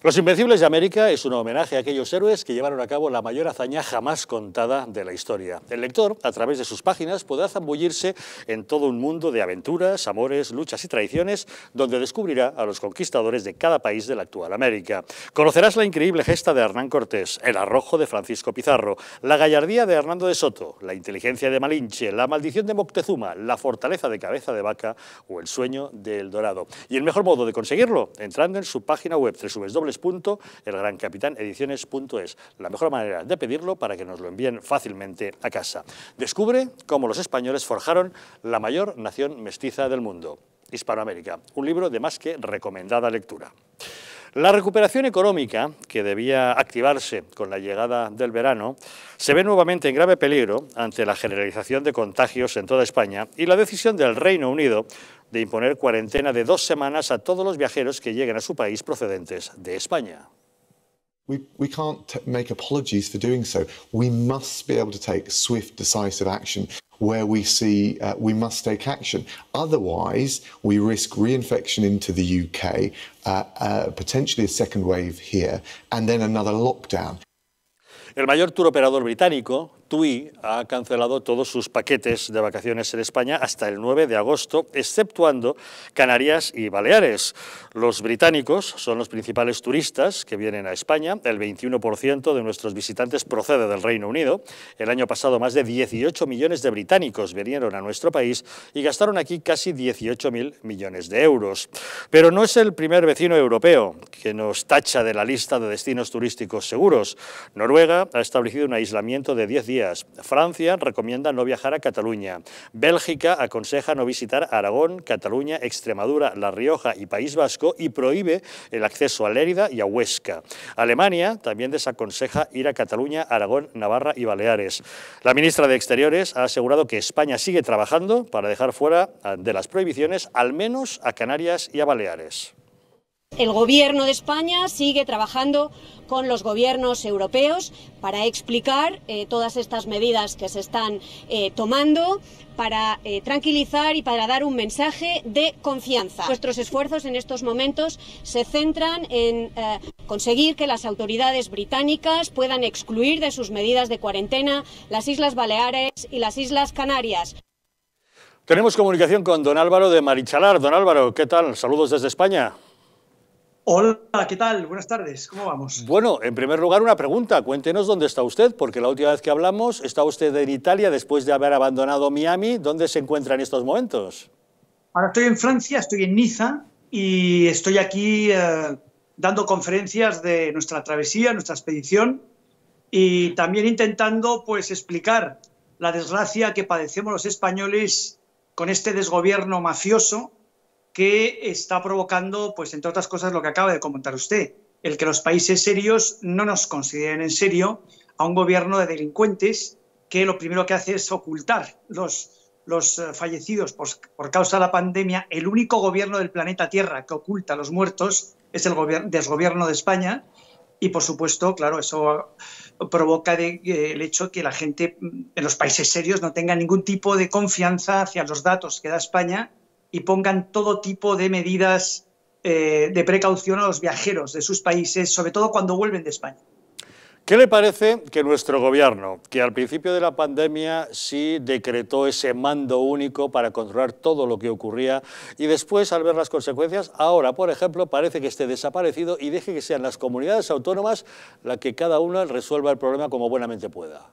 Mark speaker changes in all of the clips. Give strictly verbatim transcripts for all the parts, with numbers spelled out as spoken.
Speaker 1: Los Invencibles de América es un homenaje a aquellos héroes que llevaron a cabo la mayor hazaña jamás contada de la historia. El lector, a través de sus páginas, podrá zambullirse en todo un mundo de aventuras, amores, luchas y traiciones, donde descubrirá a los conquistadores de cada país de la actual América. Conocerás la increíble gesta de Hernán Cortés, el arrojo de Francisco Pizarro, la gallardía de Hernando de Soto, la inteligencia de Malinche, la maldición de Moctezuma, la fortaleza de Cabeza de Vaca o el sueño de El Dorado. Y el mejor modo de conseguirlo, entrando en su página web doble u doble u doble u punto el gran capitán ediciones punto es. La mejor manera de pedirlo para que nos lo envíen fácilmente a casa. Descubre cómo los españoles forjaron la mayor nación mestiza del mundo, Hispanoamérica. Un libro de más que recomendada lectura. La recuperación económica, que debía activarse con la llegada del verano, se ve nuevamente en grave peligro ante la generalización de contagios en toda España y la decisión del Reino Unido de imponer cuarentena de dos semanas a todos los viajeros que lleguen a su país procedentes de España.
Speaker 2: We, we can't make apologies for doing so. We must be able to take swift, decisive action where we see uh, we must take action. Otherwise, we risk reinfection into the U K, uh, uh, potentially a second wave here, and then another lockdown.
Speaker 1: El mayor tour operador británico, TUI, ha cancelado todos sus paquetes de vacaciones en España hasta el nueve de agosto, exceptuando Canarias y Baleares. Los británicos son los principales turistas que vienen a España. El veintiuno por ciento de nuestros visitantes procede del Reino Unido. El año pasado más de dieciocho millones de británicos vinieron a nuestro país y gastaron aquí casi dieciocho mil millones de euros. Pero no es el primer vecino europeo que nos tacha de la lista de destinos turísticos seguros. Noruega ha establecido un aislamiento de diez días. Francia recomienda no viajar a Cataluña. Bélgica aconseja no visitar Aragón, Cataluña, Extremadura, La Rioja y País Vasco y prohíbe el acceso a Lérida y a Huesca. Alemania también desaconseja ir a Cataluña, Aragón, Navarra y Baleares. La ministra de Exteriores ha asegurado que España sigue trabajando para dejar fuera de las prohibiciones al menos a Canarias y a Baleares.
Speaker 3: El Gobierno de España sigue trabajando con los gobiernos europeos para explicar eh, todas estas medidas que se están eh, tomando, para eh, tranquilizar y para dar un mensaje de confianza. Nuestros esfuerzos en estos momentos se centran en eh, conseguir que las autoridades británicas puedan excluir de sus medidas de cuarentena las Islas Baleares y las Islas Canarias.
Speaker 1: Tenemos comunicación con don Álvaro de Marichalar. Don Álvaro, ¿qué tal? Saludos desde España.
Speaker 4: Hola, ¿qué tal? Buenas tardes, ¿cómo vamos?
Speaker 1: Bueno, en primer lugar una pregunta, cuéntenos dónde está usted, porque la última vez que hablamos está usted en Italia después de haber abandonado Miami. ¿Dónde se encuentra en estos momentos?
Speaker 4: Ahora estoy en Francia, estoy en Niza y estoy aquí eh, dando conferencias de nuestra travesía, nuestra expedición y también intentando pues explicar la desgracia que padecemos los españoles con este desgobierno mafioso que está provocando, pues entre otras cosas, lo que acaba de comentar usted, el que los países serios no nos consideren en serio a un gobierno de delincuentes que lo primero que hace es ocultar los, los fallecidos por, por causa de la pandemia. El único gobierno del planeta Tierra que oculta a los muertos es el desgobierno de España y, por supuesto, claro, eso provoca de, eh, el hecho que la gente en los países serios no tenga ningún tipo de confianza hacia los datos que da España y pongan todo tipo de medidas eh, de precaución a los viajeros de sus países, sobre todo cuando vuelven de España.
Speaker 1: ¿Qué le parece que nuestro gobierno, que al principio de la pandemia sí decretó ese mando único para controlar todo lo que ocurría y después, al ver las consecuencias, ahora, por ejemplo, parece que esté desaparecido y deje que sean las comunidades autónomas las que cada una resuelva el problema como buenamente pueda?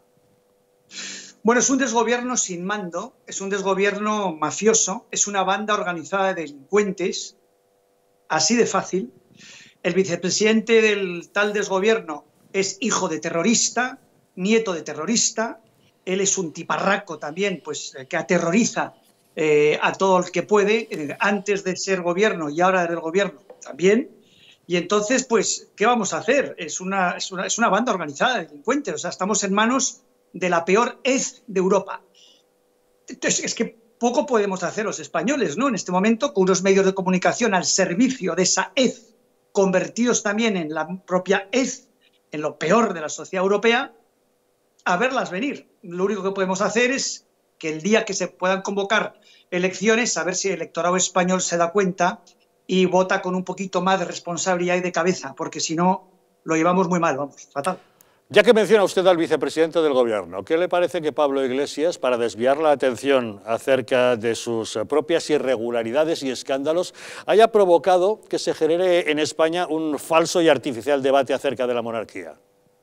Speaker 4: Bueno, es un desgobierno sin mando, es un desgobierno mafioso, es una banda organizada de delincuentes, así de fácil. El vicepresidente del tal desgobierno es hijo de terrorista, nieto de terrorista, él es un tiparraco también, pues que aterroriza eh, a todo el que puede, eh, antes de ser gobierno y ahora del gobierno también. Y entonces, pues, ¿qué vamos a hacer? Es una, es una, es una banda organizada de delincuentes, o sea, estamos en manos de la peor hez de Europa. Entonces, es que poco podemos hacer los españoles, ¿no? En este momento, con unos medios de comunicación al servicio de esa hez, convertidos también en la propia hez, en lo peor de la sociedad europea, a verlas venir. Lo único que podemos hacer es que el día que se puedan convocar elecciones, a ver si el electorado español se da cuenta y vota con un poquito más de responsabilidad y de cabeza, porque si no, lo llevamos muy mal, vamos, fatal.
Speaker 1: Ya que menciona usted al vicepresidente del Gobierno, ¿qué le parece que Pablo Iglesias, para desviar la atención acerca de sus propias irregularidades y escándalos, haya provocado que se genere en España un falso y artificial debate acerca de la monarquía?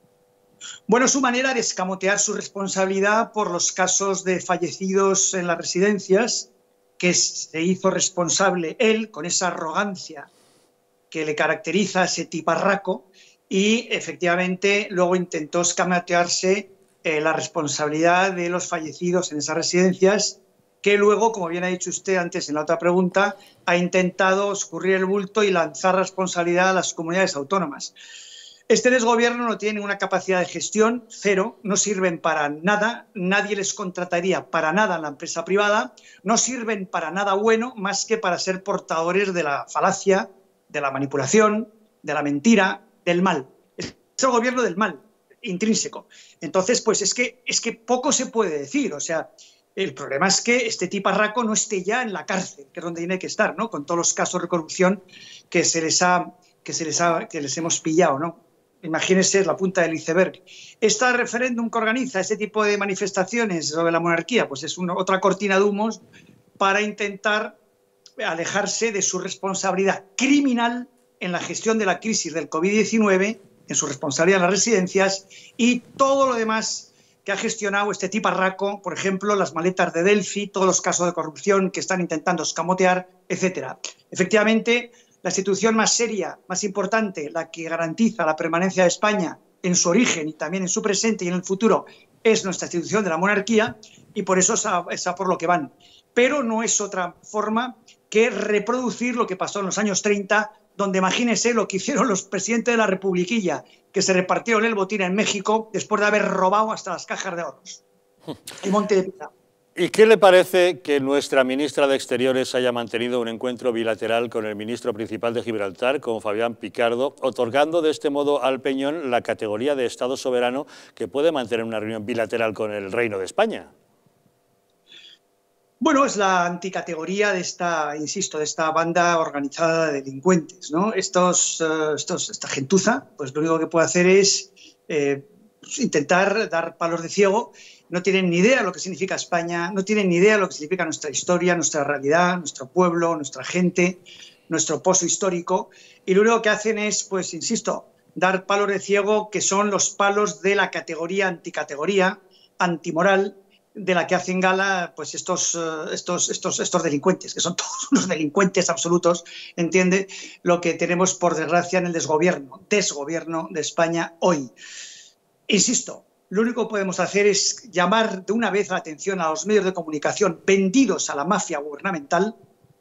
Speaker 4: Bueno, su manera de escamotear su responsabilidad por los casos de fallecidos en las residencias, que se hizo responsable él con esa arrogancia que le caracteriza a ese tiparraco, y efectivamente luego intentó escamotearse eh, la responsabilidad de los fallecidos en esas residencias, que luego, como bien ha dicho usted antes en la otra pregunta, ha intentado escurrir el bulto y lanzar responsabilidad a las comunidades autónomas. Este desgobierno no tiene ninguna capacidad de gestión, cero, no sirven para nada, nadie les contrataría para nada en la empresa privada, no sirven para nada bueno más que para ser portadores de la falacia, de la manipulación, de la mentira, del mal. Es el gobierno del mal, intrínseco. Entonces, pues es que, es que poco se puede decir. O sea, el problema es que este tiparraco no esté ya en la cárcel, que es donde tiene que estar, ¿no? Con todos los casos de corrupción que se les ha, que se les ha, que les hemos pillado, ¿no? Imagínense la punta del iceberg. ¿Este referéndum que organiza este tipo de manifestaciones sobre la monarquía? Pues es una, otra cortina de humos para intentar alejarse de su responsabilidad criminal en la gestión de la crisis del COVID diecinueve, en su responsabilidad en las residencias y todo lo demás que ha gestionado este tiparraco, por ejemplo, las maletas de Delphi, todos los casos de corrupción que están intentando escamotear, etcétera. Efectivamente, la institución más seria, más importante, la que garantiza la permanencia de España en su origen y también en su presente y en el futuro, es nuestra institución de la monarquía, y por eso es a, es a por lo que van. Pero no es otra forma que reproducir lo que pasó en los años treinta, donde imagínense lo que hicieron los presidentes de la Republiquilla, que se repartieron el botín en México después de haber robado hasta las cajas de ahorros. El Monte de Piedad.
Speaker 1: ¿Y qué le parece que nuestra ministra de Exteriores haya mantenido un encuentro bilateral con el ministro principal de Gibraltar, con Fabián Picardo, otorgando de este modo al Peñón la categoría de Estado soberano que puede mantener una reunión bilateral con el Reino de España?
Speaker 4: Bueno, es la anticategoría de esta, insisto, de esta banda organizada de delincuentes, ¿no? Estos, uh, estos, esta gentuza, pues lo único que puede hacer es eh, intentar dar palos de ciego. No tienen ni idea de lo que significa España, no tienen ni idea de lo que significa nuestra historia, nuestra realidad, nuestro pueblo, nuestra gente, nuestro pozo histórico. Y lo único que hacen es, pues, insisto, dar palos de ciego, que son los palos de la categoría anticategoría, antimoral, de la que hacen gala pues estos, uh, estos, estos, estos delincuentes, que son todos unos delincuentes absolutos, ¿entiende? Lo que tenemos, por desgracia, en el desgobierno, desgobierno de España hoy. Insisto, lo único que podemos hacer es llamar de una vez la atención a los medios de comunicación vendidos a la mafia gubernamental,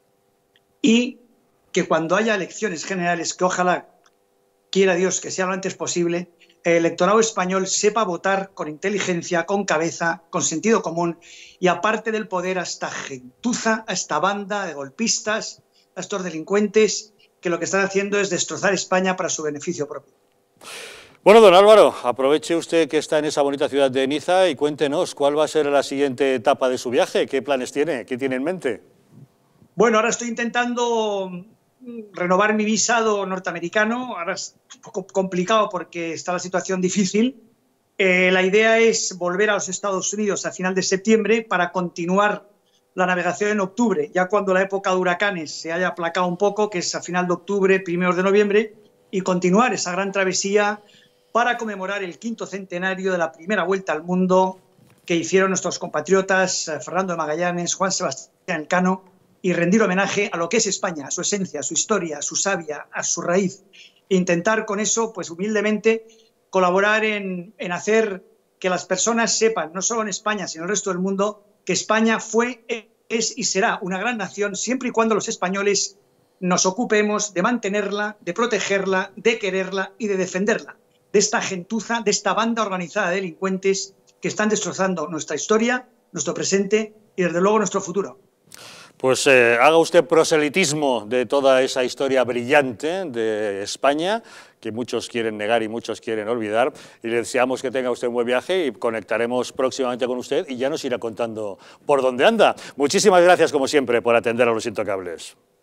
Speaker 4: y que cuando haya elecciones generales, que ojalá quiera Dios que sea lo antes posible, el electorado español sepa votar con inteligencia, con cabeza, con sentido común, y aparte del poder a esta gentuza, a esta banda de golpistas, a estos delincuentes que lo que están haciendo es destrozar España para su beneficio propio.
Speaker 1: Bueno, don Álvaro, aproveche usted que está en esa bonita ciudad de Niza y cuéntenos cuál va a ser la siguiente etapa de su viaje, qué planes tiene, qué tiene en mente.
Speaker 4: Bueno, ahora estoy intentando renovar mi visado norteamericano. Ahora es un poco complicado porque está la situación difícil. Eh, la idea es volver a los Estados Unidos a final de septiembre para continuar la navegación en octubre, ya cuando la época de huracanes se haya aplacado un poco, que es a final de octubre, primeros de noviembre, y continuar esa gran travesía para conmemorar el quinto centenario de la primera vuelta al mundo que hicieron nuestros compatriotas Fernando de Magallanes, Juan Sebastián Elcano, y rendir homenaje a lo que es España, a su esencia, a su historia, a su savia, a su raíz. E intentar con eso, pues humildemente, colaborar en, en hacer que las personas sepan, no solo en España, sino en el resto del mundo, que España fue, es y será una gran nación siempre y cuando los españoles nos ocupemos de mantenerla, de protegerla, de quererla y de defenderla, de esta gentuza, de esta banda organizada de delincuentes que están destrozando nuestra historia, nuestro presente y desde luego nuestro futuro.
Speaker 1: Pues eh, haga usted proselitismo de toda esa historia brillante de España, que muchos quieren negar y muchos quieren olvidar, y le deseamos que tenga usted un buen viaje y conectaremos próximamente con usted y ya nos irá contando por dónde anda. Muchísimas gracias, como siempre, por atender a Los Intocables.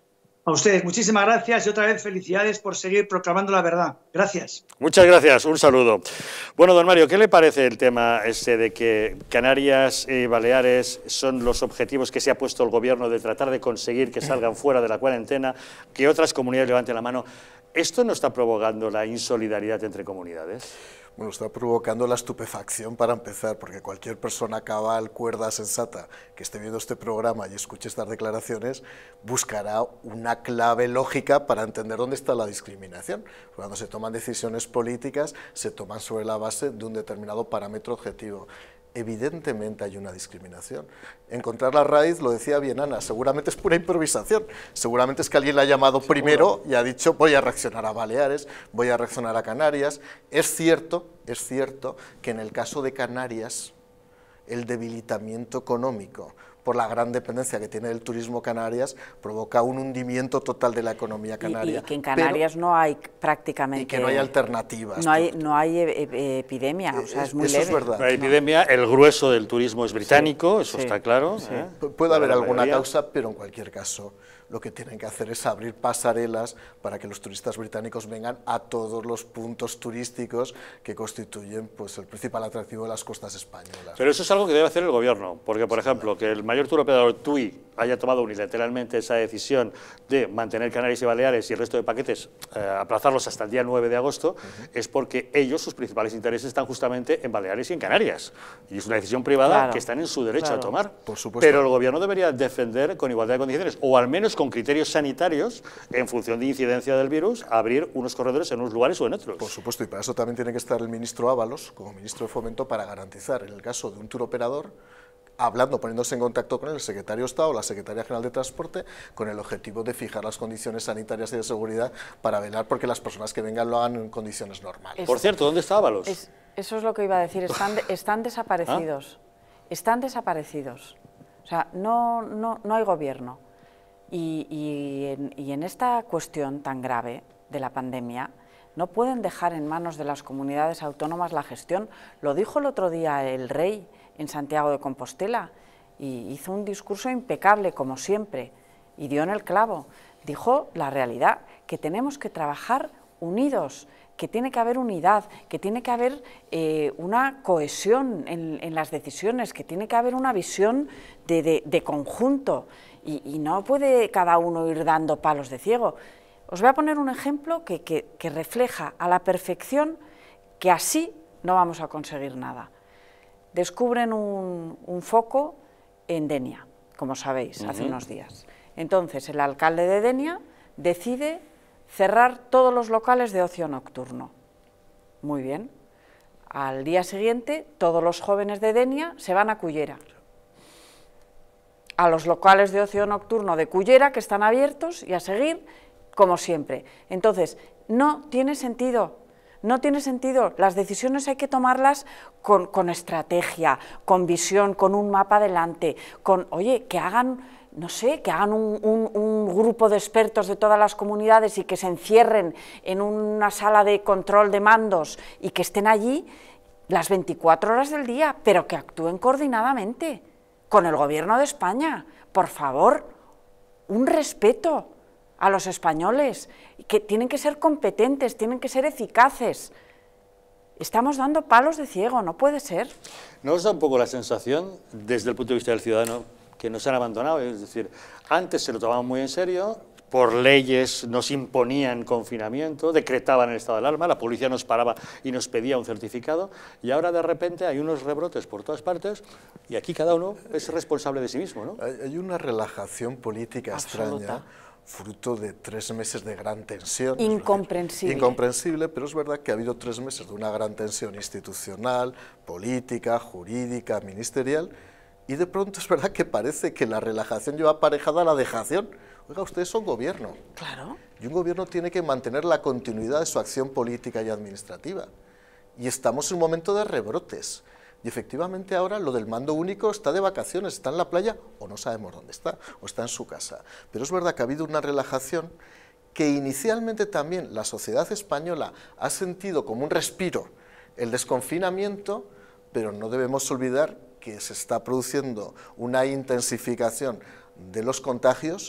Speaker 4: A ustedes, muchísimas gracias y otra vez felicidades por seguir proclamando la verdad. Gracias.
Speaker 1: Muchas gracias, un saludo. Bueno, don Mario, ¿qué le parece el tema ese de que Canarias y Baleares son los objetivos que se ha puesto el Gobierno de tratar de conseguir que salgan fuera de la cuarentena, que otras comunidades levanten la mano? ¿Esto no está provocando la insolidaridad entre comunidades?
Speaker 5: Bueno, está provocando la estupefacción para empezar, porque cualquier persona cabal, cuerda, sensata, que esté viendo este programa y escuche estas declaraciones, buscará una clave lógica para entender dónde está la discriminación. Cuando se toman decisiones políticas, se toman sobre la base de un determinado parámetro objetivo. Evidentemente hay una discriminación. Encontrar la raíz, lo decía bien Ana, seguramente es pura improvisación, seguramente es que alguien la ha llamado ¿Seguro? primero y ha dicho voy a reaccionar a Baleares, voy a reaccionar a Canarias. Es cierto, es cierto que en el caso de Canarias el debilitamiento económico por la gran dependencia que tiene del turismo Canarias, provoca un hundimiento total de la economía canaria.
Speaker 6: Y, y que en Canarias pero, no hay prácticamente...
Speaker 5: Y que no hay alternativas.
Speaker 6: No hay, no hay epidemia, o sea, es muy
Speaker 5: eso
Speaker 6: leve.
Speaker 5: Es verdad.
Speaker 1: No hay epidemia, el grueso del turismo es británico, sí, eso sí, está claro.
Speaker 5: Sí.
Speaker 1: ¿eh?
Speaker 5: Puede haber alguna mayoría. causa, pero en cualquier caso lo que tienen que hacer es abrir pasarelas para que los turistas británicos vengan a todos los puntos turísticos que constituyen pues, el principal atractivo de las costas españolas.
Speaker 1: Pero eso es algo que debe hacer el Gobierno, porque, por ejemplo, que el mayor tour operador T U I haya tomado unilateralmente esa decisión de mantener Canarias y Baleares y el resto de paquetes, eh, aplazarlos hasta el día nueve de agosto, uh-huh. es porque ellos, sus principales intereses están justamente en Baleares y en Canarias. Y es una decisión privada claro, que están en su derecho claro. a tomar.
Speaker 5: Por supuesto.
Speaker 1: Pero el Gobierno debería defender con igualdad de condiciones, o al menos con criterios sanitarios, en función de incidencia del virus, abrir unos corredores en unos lugares o en otros.
Speaker 5: Por supuesto, y para eso también tiene que estar el ministro Ábalos, como ministro de Fomento, para garantizar, en el caso de un tour operador, hablando, poniéndose en contacto con el secretario de Estado o la secretaria general de Transporte, con el objetivo de fijar las condiciones sanitarias y de seguridad para velar porque las personas que vengan lo hagan en condiciones normales.
Speaker 6: Es,
Speaker 1: Por cierto, ¿dónde está Ábalos?
Speaker 6: Es, eso es lo que iba a decir, están, de, están desaparecidos, ¿Ah? están desaparecidos, o sea, no, no, no hay gobierno. Y, y, en, y en esta cuestión tan grave de la pandemia, no pueden dejar en manos de las comunidades autónomas la gestión. Lo dijo el otro día el rey en Santiago de Compostela y hizo un discurso impecable, como siempre, y dio en el clavo. Dijo la realidad, que tenemos que trabajar unidos, que tiene que haber unidad, que tiene que haber eh, una cohesión en, en las decisiones, que tiene que haber una visión de, de, de conjunto y, y no puede cada uno ir dando palos de ciego. Os voy a poner un ejemplo que, que, que refleja a la perfección que así no vamos a conseguir nada. Descubren un, un foco en Denia, como sabéis, uh-huh. hace unos días. Entonces el alcalde de Denia decide cerrar todos los locales de ocio nocturno. Muy bien. Al día siguiente, todos los jóvenes de Denia se van a Cullera. A los locales de ocio nocturno de Cullera, que están abiertos, y a seguir como siempre. Entonces, no tiene sentido, no tiene sentido. Las decisiones hay que tomarlas con, con estrategia, con visión, con un mapa adelante, con, oye, que hagan... no sé, que hagan un, un, un grupo de expertos de todas las comunidades y que se encierren en una sala de control de mandos y que estén allí las veinticuatro horas del día, pero que actúen coordinadamente con el Gobierno de España. Por favor, un respeto a los españoles, que tienen que ser competentes, tienen que ser eficaces. Estamos dando palos de ciego, no puede ser.
Speaker 1: ¿No os da un poco la sensación, desde el punto de vista del ciudadano, que nos han abandonado? Es decir, antes se lo tomaban muy en serio, por leyes nos imponían confinamiento, decretaban el estado de alarma, la policía nos paraba y nos pedía un certificado, y ahora de repente hay unos rebrotes por todas partes y aquí cada uno es responsable de sí mismo, ¿no?
Speaker 5: Hay, hay una relajación política Absoluta. extraña, fruto de tres meses de gran tensión.
Speaker 6: Incomprensible.
Speaker 5: Incomprensible, pero es verdad que ha habido tres meses de una gran tensión institucional, política, jurídica, ministerial, y de pronto es verdad que parece que la relajación lleva aparejada a la dejación. Oiga, ustedes son gobierno.
Speaker 6: Claro.
Speaker 5: Y un gobierno tiene que mantener la continuidad de su acción política y administrativa. Y estamos en un momento de rebrotes. Y efectivamente ahora lo del mando único está de vacaciones, está en la playa o no sabemos dónde está, o está en su casa. Pero es verdad que ha habido una relajación que inicialmente también la sociedad española ha sentido como un respiro, el desconfinamiento, pero no debemos olvidar que se está produciendo una intensificación de los contagios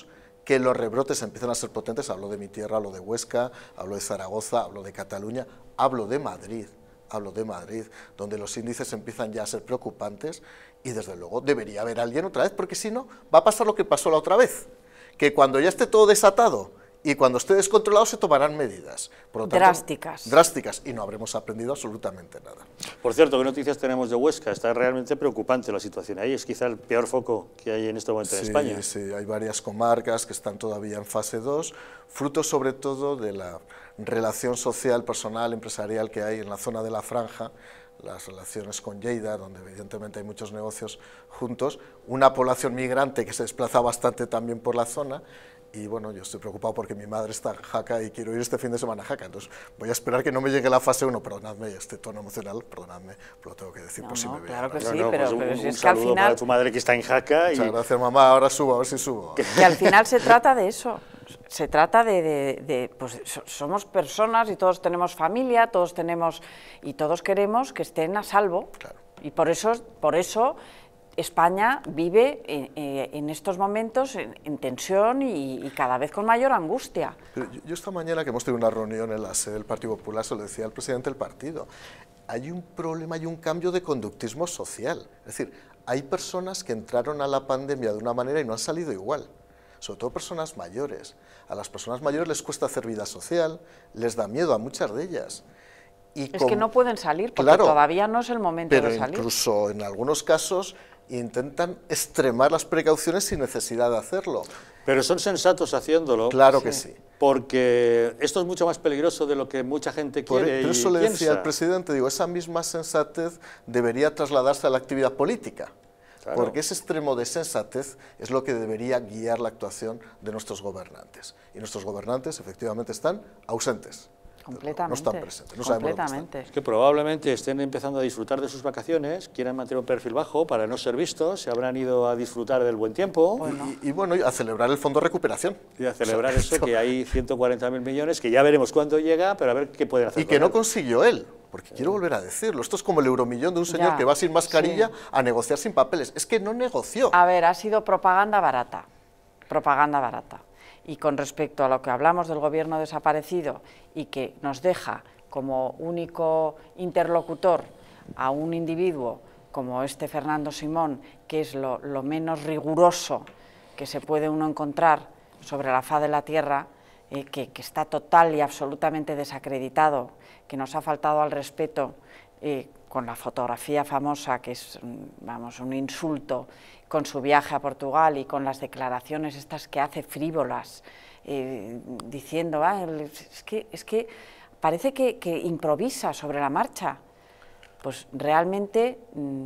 Speaker 5: que los rebrotes empiezan a ser potentes. Hablo de mi tierra, hablo de Huesca, hablo de Zaragoza, hablo de Cataluña, hablo de Madrid, hablo de Madrid, donde los índices empiezan ya a ser preocupantes y desde luego debería haber alguien otra vez, porque si no, va a pasar lo que pasó la otra vez, que cuando ya esté todo desatado y cuando esté descontrolado se tomarán medidas. Por lo tanto,
Speaker 6: drásticas.
Speaker 5: Drásticas, y no habremos aprendido absolutamente nada.
Speaker 1: Por cierto, ¿qué noticias tenemos de Huesca? Está realmente preocupante la situación ahí, es quizá el peor foco que hay en este momento
Speaker 5: sí,
Speaker 1: en España.
Speaker 5: Sí, hay varias comarcas que están todavía en fase dos, fruto sobre todo de la relación social, personal, empresarial que hay en la zona de la Franja, las relaciones con Lleida, donde evidentemente hay muchos negocios juntos, una población migrante que se desplaza bastante también por la zona. Y bueno, yo estoy preocupado porque mi madre está en Jaca y quiero ir este fin de semana a Jaca, entonces voy a esperar que no me llegue la fase uno, perdonadme, este tono emocional, perdonadme, pero lo tengo que decir
Speaker 6: no,
Speaker 5: por si
Speaker 6: no,
Speaker 5: me
Speaker 6: claro
Speaker 5: vean.
Speaker 6: que sí,
Speaker 1: no, no,
Speaker 6: pero,
Speaker 1: pues un,
Speaker 6: pero si
Speaker 1: un
Speaker 6: es que al
Speaker 1: saludo
Speaker 6: final...
Speaker 1: para tu madre que está en Jaca. Y...
Speaker 5: Muchas gracias, mamá, ahora subo, a ver si subo.
Speaker 6: Que al final se trata de eso, se trata de, de, de pues somos personas y todos tenemos familia, todos tenemos, y todos queremos que estén a salvo,
Speaker 5: Claro.
Speaker 6: Y por eso, por eso España vive en, en estos momentos en, en tensión y, y cada vez con mayor angustia.
Speaker 5: Pero yo, yo esta mañana que hemos tenido una reunión en la sede del Partido Popular, se lo decía al presidente del partido, hay un problema, hay un cambio de conductismo social. Es decir, hay personas que entraron a la pandemia de una manera y no han salido igual. Sobre todo personas mayores. A las personas mayores les cuesta hacer vida social, les da miedo a muchas de ellas. Y
Speaker 6: es
Speaker 5: con...
Speaker 6: que no pueden salir porque
Speaker 5: claro,
Speaker 6: todavía no es el momento
Speaker 5: pero
Speaker 6: de salir.
Speaker 5: Incluso en algunos casos intentan extremar las precauciones sin necesidad de hacerlo.
Speaker 1: Pero son sensatos haciéndolo.
Speaker 5: Claro
Speaker 6: sí.
Speaker 5: que sí.
Speaker 1: Porque esto es mucho más peligroso de lo que mucha gente quiere.
Speaker 5: Por
Speaker 1: y
Speaker 5: eso le
Speaker 1: piensa.
Speaker 5: decía al presidente, digo, esa misma sensatez debería trasladarse a la actividad política. Claro. Porque ese extremo de sensatez es lo que debería guiar la actuación de nuestros gobernantes. Y nuestros gobernantes efectivamente están ausentes.
Speaker 6: Completamente.
Speaker 5: No están presentes, no
Speaker 6: completamente.
Speaker 5: sabemos dónde están.
Speaker 1: Es que probablemente estén empezando a disfrutar de sus vacaciones, quieran mantener un perfil bajo para no ser vistos, se habrán ido a disfrutar del buen tiempo.
Speaker 6: Bueno.
Speaker 5: Y, y bueno, a celebrar el fondo de recuperación.
Speaker 1: Y a celebrar
Speaker 5: o sea,
Speaker 1: eso,
Speaker 5: esto...
Speaker 1: que hay ciento cuarenta mil millones, que ya veremos cuándo llega, pero a ver qué pueden hacer.
Speaker 5: Y que no consiguió él. Porque quiero volver a decirlo, esto es como el euromillón de un señor
Speaker 6: ya,
Speaker 5: que va sin mascarilla
Speaker 6: sí.
Speaker 5: a negociar sin papeles. Es que no negoció.
Speaker 6: A ver, ha sido propaganda barata, propaganda barata. Y con respecto a lo que hablamos del gobierno desaparecido y que nos deja como único interlocutor a un individuo como este Fernando Simón, que es lo, lo menos riguroso que se puede uno encontrar sobre la faz de la tierra, eh, que, que está total y absolutamente desacreditado, que nos ha faltado al respeto eh, con la fotografía famosa, que es vamos, un insulto, con su viaje a Portugal y con las declaraciones estas que hace frívolas, eh, diciendo, ah, es que, es que parece que, que improvisa sobre la marcha. Pues realmente, mmm,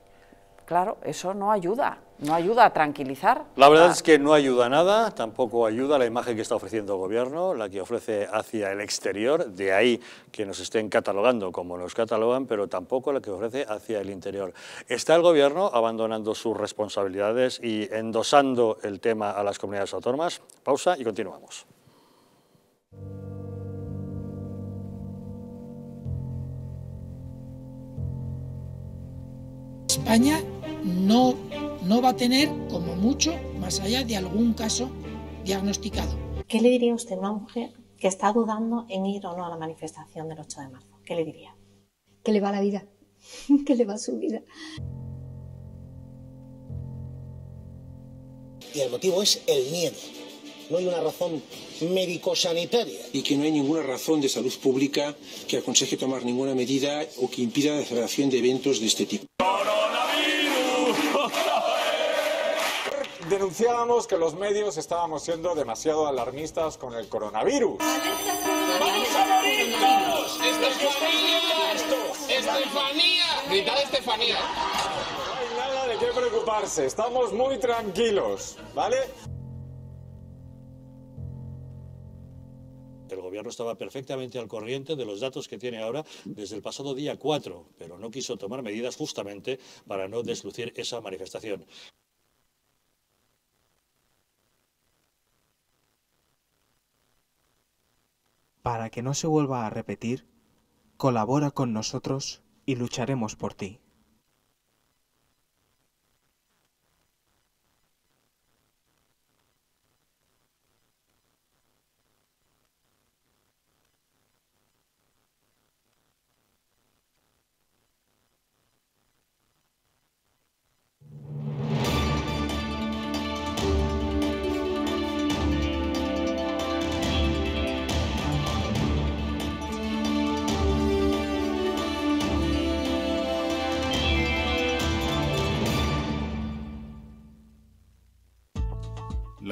Speaker 6: claro, eso no ayuda, no ayuda a tranquilizar.
Speaker 1: La verdad
Speaker 6: a...
Speaker 1: es que no ayuda a nada, tampoco ayuda la imagen que está ofreciendo el gobierno, la que ofrece hacia el exterior, de ahí que nos estén catalogando como nos catalogan, pero tampoco la que ofrece hacia el interior. Está el gobierno abandonando sus responsabilidades y endosando el tema a las comunidades autónomas. Pausa y continuamos.
Speaker 7: España no, no va a tener, como mucho, más allá de algún caso diagnosticado.
Speaker 8: ¿Qué le diría usted a una mujer que está dudando en ir o no a la manifestación del ocho de marzo? ¿Qué le diría?
Speaker 9: Que le va la vida, que le va su vida.
Speaker 10: Y el motivo es el miedo. No hay una razón médico-sanitaria.
Speaker 11: Y que no hay ninguna razón de salud pública que aconseje tomar ninguna medida o que impida la celebración de eventos de este tipo.
Speaker 12: Denunciábamos que los medios estábamos siendo demasiado alarmistas con el coronavirus.
Speaker 13: ¡Vamos a morir todos! ¡Estefanía! ¡Estefanía! ¡Gritad Estefanía!
Speaker 12: No hay nada de qué preocuparse, estamos muy tranquilos, ¿vale?
Speaker 1: El gobierno estaba perfectamente al corriente de los datos que tiene ahora desde el pasado día cuatro, pero no quiso tomar medidas justamente para no deslucir esa manifestación.
Speaker 14: Para que no se vuelva a repetir, colabora con nosotros y lucharemos por ti.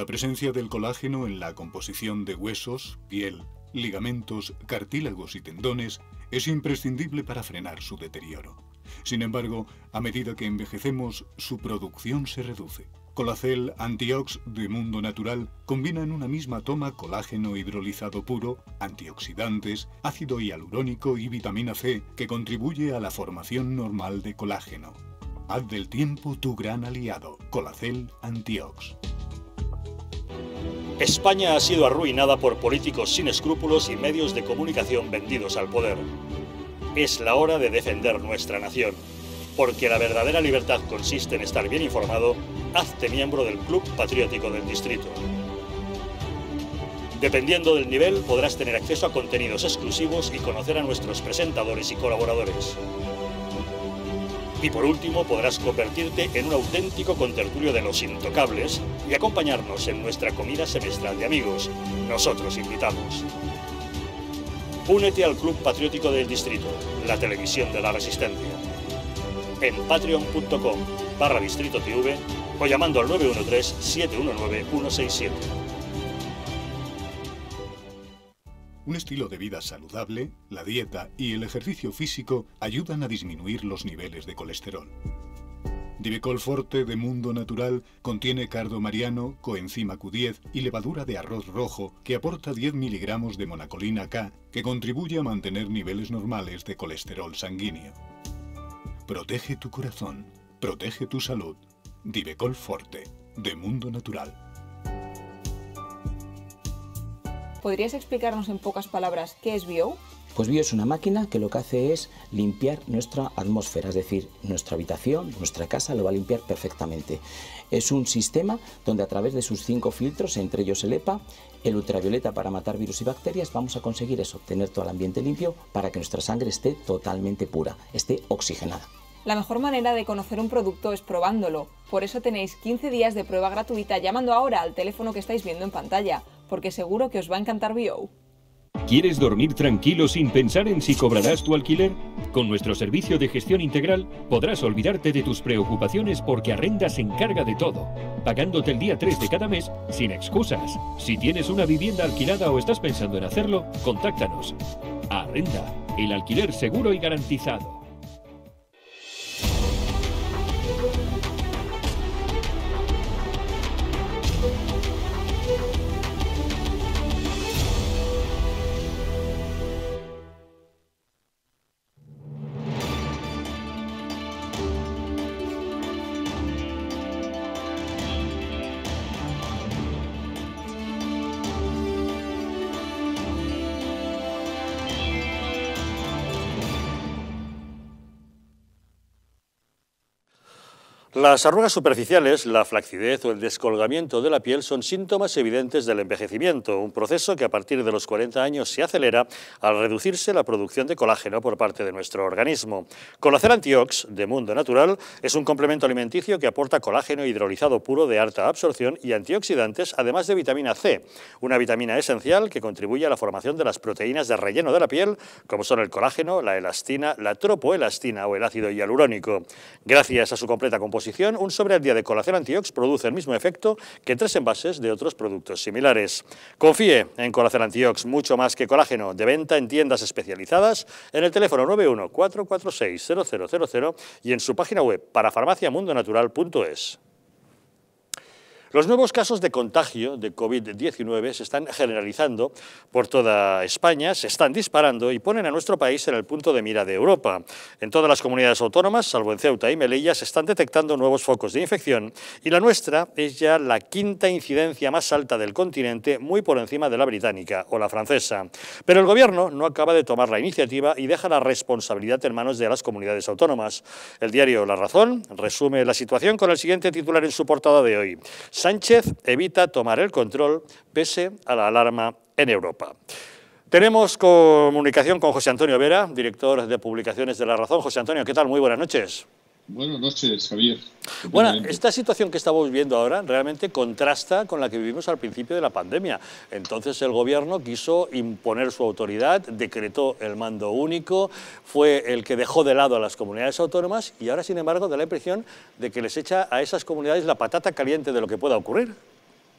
Speaker 15: La presencia del colágeno en la composición de huesos, piel, ligamentos, cartílagos y tendones es imprescindible para frenar su deterioro. Sin embargo, a medida que envejecemos, su producción se reduce. Colacel Antiox de Mundo Natural combina en una misma toma colágeno hidrolizado puro, antioxidantes, ácido hialurónico y vitamina C que contribuye a la formación normal de colágeno. Haz del tiempo tu gran aliado. Colacel Antiox.
Speaker 1: España ha sido arruinada por políticos sin escrúpulos y medios de comunicación vendidos al poder. Es la hora de defender nuestra nación. Porque la verdadera libertad consiste en estar bien informado, hazte miembro del Club Patriótico del Distrito. Dependiendo del nivel, podrás tener acceso a contenidos exclusivos y conocer a nuestros presentadores y colaboradores. Y por último, podrás convertirte en un auténtico contertulio de los intocables y acompañarnos en nuestra comida semestral de amigos. Nosotros invitamos. Únete al Club Patriótico del Distrito, la televisión de la resistencia. En patreon punto com barra distrito tv o llamando al nueve uno tres, siete uno nueve, uno seis siete.
Speaker 15: Un estilo de vida saludable, la dieta y el ejercicio físico ayudan a disminuir los niveles de colesterol. Divecol Forte de Mundo Natural contiene cardo mariano, coenzima Q diez y levadura de arroz rojo que aporta diez miligramos de monacolina K que contribuye a mantener niveles normales de colesterol sanguíneo. Protege tu corazón, protege tu salud. Divecol Forte, de Mundo Natural.
Speaker 16: ¿Podrías explicarnos en pocas palabras qué es Bio?
Speaker 17: Pues Bio es una máquina que lo que hace es limpiar nuestra atmósfera, es decir, nuestra habitación, nuestra casa lo va a limpiar perfectamente. Es un sistema donde a través de sus cinco filtros, entre ellos el EPA, el ultravioleta para matar virus y bacterias, vamos a conseguir eso, tener todo el ambiente limpio para que nuestra sangre esté totalmente pura, esté oxigenada.
Speaker 16: La mejor manera de conocer un producto es probándolo. Por eso tenéis quince días de prueba gratuita llamando ahora al teléfono que estáis viendo en pantalla, porque seguro que os va a encantar Bio.
Speaker 18: ¿Quieres dormir tranquilo sin pensar en si cobrarás tu alquiler? Con nuestro servicio de gestión integral podrás olvidarte de tus preocupaciones porque Arrenda se encarga de todo, pagándote el día tres de cada mes sin excusas. Si tienes una vivienda alquilada o estás pensando en hacerlo, contáctanos. Arrenda, el alquiler seguro y garantizado.
Speaker 1: Las arrugas superficiales, la flacidez o el descolgamiento de la piel son síntomas evidentes del envejecimiento, un proceso que a partir de los cuarenta años se acelera al reducirse la producción de colágeno por parte de nuestro organismo. Colacel Antiox, de Mundo Natural, es un complemento alimenticio que aporta colágeno hidrolizado puro de alta absorción y antioxidantes, además de vitamina C, una vitamina esencial que contribuye a la formación de las proteínas de relleno de la piel, como son el colágeno, la elastina, la tropoelastina o el ácido hialurónico. Gracias a su completa composición, un sobre al día de Colacel Antiox produce el mismo efecto que tres envases de otros productos similares. Confíe en Colacel Antiox, mucho más que colágeno, de venta en tiendas especializadas, en el teléfono nueve uno cuatro cuatro seis cero cero cero cero y en su página web parafarmacia mundo natural punto es. Los nuevos casos de contagio de COVID diecinueve se están generalizando por toda España, se están disparando y ponen a nuestro país en el punto de mira de Europa. En todas las comunidades autónomas, salvo en Ceuta y Melilla, se están detectando nuevos focos de infección y la nuestra es ya la quinta incidencia más alta del continente, muy por encima de la británica o la francesa. Pero el Gobierno no acaba de tomar la iniciativa y deja la responsabilidad en manos de las comunidades autónomas. El diario La Razón resume la situación con el siguiente titular en su portada de hoy: Sánchez evita tomar el control pese a la alarma en Europa. Tenemos comunicación con José Antonio Vera, director de publicaciones de La Razón. José Antonio, ¿qué tal? Muy buenas noches.
Speaker 19: Buenas noches, Javier.
Speaker 1: Bueno, esta situación que estamos viviendo ahora realmente contrasta con la que vivimos al principio de la pandemia. Entonces el Gobierno quiso imponer su autoridad, decretó el mando único, fue el que dejó de lado a las comunidades autónomas y ahora, sin embargo, da la impresión de que les echa a esas comunidades la patata caliente de lo que pueda ocurrir.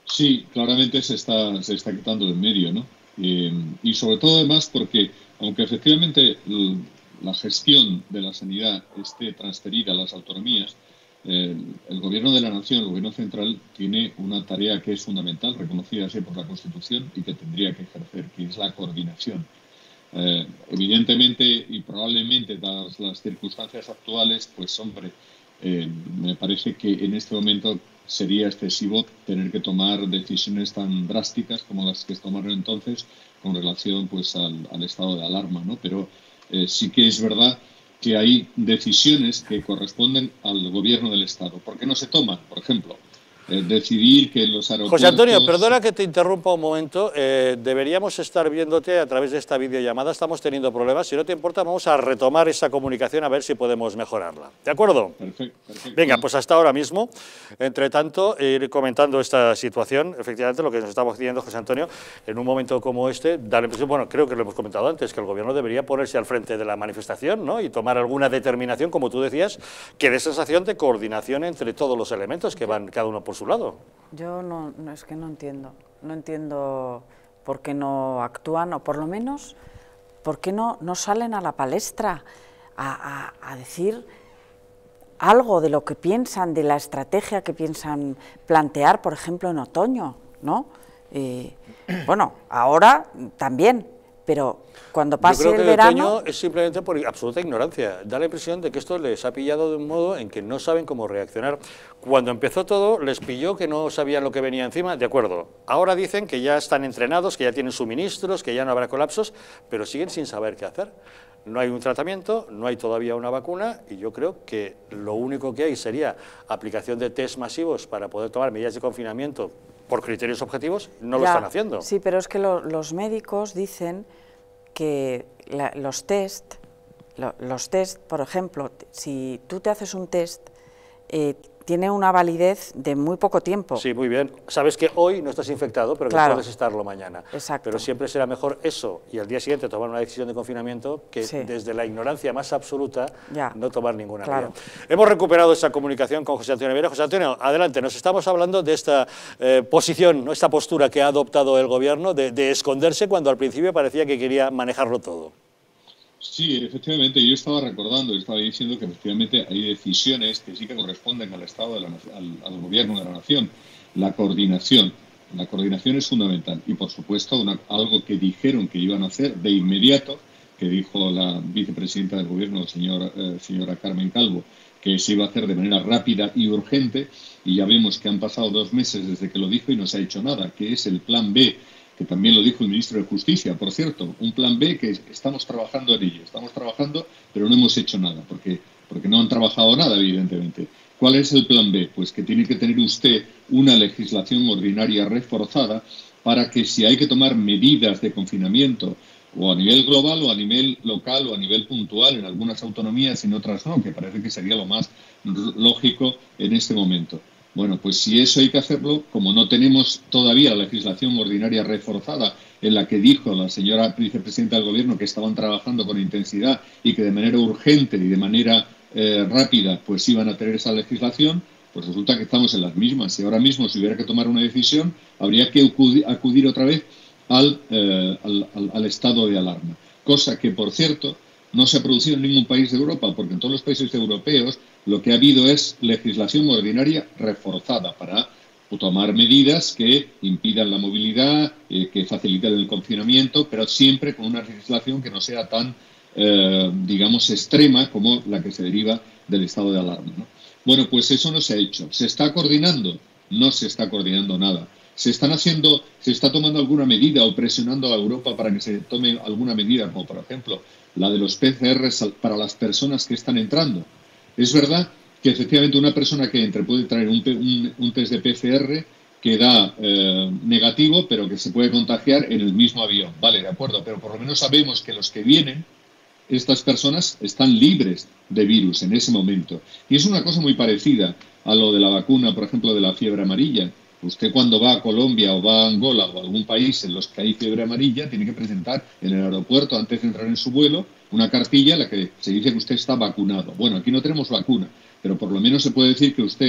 Speaker 19: Sí, claramente se está, se está quitando de en medio, ¿no? Eh, y sobre todo además porque, aunque efectivamente la gestión de la sanidad esté transferida a las autonomías, eh, el Gobierno de la Nación, el Gobierno central, tiene una tarea que es fundamental, reconocida así por la Constitución y que tendría que ejercer, que es la coordinación. Eh, evidentemente y probablemente, dadas las circunstancias actuales, pues hombre, eh, me parece que en este momento sería excesivo tener que tomar decisiones tan drásticas como las que se tomaron entonces con relación pues al, al estado de alarma, ¿no? Pero eh, sí que es verdad que hay decisiones que corresponden al gobierno del Estado. ¿Por qué no se toman? Por ejemplo, eh, decidir que los aeropuertos...
Speaker 1: José Antonio, perdona que te interrumpa un momento. Eh, deberíamos estar viéndote a través de esta videollamada. Estamos teniendo problemas. Si no te importa, vamos a retomar esa comunicación a ver si podemos mejorarla. ¿De acuerdo?
Speaker 19: Perfecto. perfecto.
Speaker 1: Venga, pues hasta ahora mismo. Entre tanto, ir comentando esta situación. Efectivamente, lo que nos estamos diciendo, José Antonio, en un momento como este, da la impresión, bueno, creo que lo hemos comentado antes, que el Gobierno debería ponerse al frente de la manifestación, ¿no? Y tomar alguna determinación, como tú decías, que dé sensación de coordinación entre todos los elementos que van cada uno por su lado.
Speaker 6: Yo no, no es que no entiendo, no entiendo por qué no actúan, o por lo menos, por qué no, no salen a la palestra a, a, a decir algo de lo que piensan, de la estrategia que piensan plantear, por ejemplo, en otoño, ¿no? Eh, bueno, ahora también, pero cuando pase
Speaker 1: Yo creo que
Speaker 6: el verano...
Speaker 1: otoño es simplemente por absoluta ignorancia. Da la impresión de que esto les ha pillado de un modo en que no saben cómo reaccionar. Cuando empezó todo, les pilló que no sabían lo que venía encima, de acuerdo. Ahora dicen que ya están entrenados, que ya tienen suministros, que ya no habrá colapsos, pero siguen sin saber qué hacer. No hay un tratamiento, no hay todavía una vacuna, y yo creo que lo único que hay sería aplicación de test masivos para poder tomar medidas de confinamiento por criterios objetivos. No
Speaker 6: Ya,
Speaker 1: lo están haciendo.
Speaker 6: Sí, pero es que lo, los médicos dicen que la, los test, lo, los test, por ejemplo, si tú te haces un test, eh, tiene una validez de muy poco tiempo.
Speaker 1: Sí, muy bien. Sabes que hoy no estás infectado, pero
Speaker 6: Claro.
Speaker 1: que puedes estarlo mañana.
Speaker 6: Exacto.
Speaker 1: Pero siempre será mejor eso y al día siguiente tomar una decisión de confinamiento que
Speaker 6: Sí.
Speaker 1: desde la ignorancia más absoluta
Speaker 6: Ya.
Speaker 1: no tomar ninguna
Speaker 6: Claro.
Speaker 1: medida. Hemos recuperado esa comunicación con José Antonio Vera. José Antonio, adelante. Nos estamos hablando de esta eh, posición, ¿no? Esta postura que ha adoptado el Gobierno de, de esconderse cuando al principio parecía que quería manejarlo todo.
Speaker 19: Sí, efectivamente, yo estaba recordando, estaba diciendo que efectivamente hay decisiones que sí que corresponden al Estado, de la, al, al Gobierno de la Nación. La coordinación, la coordinación es fundamental y, por supuesto, una, algo que dijeron que iban a hacer de inmediato, que dijo la vicepresidenta del Gobierno, señor, eh, señora Carmen Calvo, que se iba a hacer de manera rápida y urgente, y ya vemos que han pasado dos meses desde que lo dijo y no se ha hecho nada, que es el Plan B, que también lo dijo el ministro de Justicia, por cierto, un plan B que estamos trabajando en ello, estamos trabajando, pero no hemos hecho nada, porque, porque no han trabajado nada, evidentemente. ¿Cuál es el plan B? Pues que tiene que tener usted una legislación ordinaria reforzada para que si hay que tomar medidas de confinamiento, o a nivel global, o a nivel local, o a nivel puntual, en algunas autonomías y en otras no, que parece que sería lo más lógico en este momento. Bueno, pues si eso hay que hacerlo, como no tenemos todavía la legislación ordinaria reforzada en la que dijo la señora vicepresidenta del Gobierno que estaban trabajando con intensidad y que de manera urgente y de manera eh, rápida pues iban a tener esa legislación, pues resulta que estamos en las mismas. Y ahora mismo, si hubiera que tomar una decisión, habría que acudir, acudir otra vez al, eh, al, al, al estado de alarma. Cosa que, por cierto, no se ha producido en ningún país de Europa, porque en todos los países europeos lo que ha habido es legislación ordinaria reforzada para tomar medidas que impidan la movilidad, eh, que faciliten el confinamiento, pero siempre con una legislación que no sea tan, eh, digamos, extrema como la que se deriva del estado de alarma, ¿no? Bueno, pues eso no se ha hecho. ¿Se está coordinando? No se está coordinando nada. ¿Se están haciendo, se está tomando alguna medida o presionando a Europa para que se tome alguna medida, como por ejemplo la de los P C Rs para las personas que están entrando? Es verdad que efectivamente una persona que entre puede traer un, un, un test de P C R que da eh, negativo, pero que se puede contagiar en el mismo avión. Vale, de acuerdo, pero por lo menos sabemos que los que vienen, estas personas están libres de virus en ese momento. Y es una cosa muy parecida a lo de la vacuna, por ejemplo, de la fiebre amarilla. Usted cuando va a Colombia o va a Angola o a algún país en los que hay fiebre amarilla, tiene que presentar en el aeropuerto, antes de entrar en su vuelo, una cartilla en la que se dice que usted está vacunado. Bueno, aquí no tenemos vacuna, pero por lo menos se puede decir que usted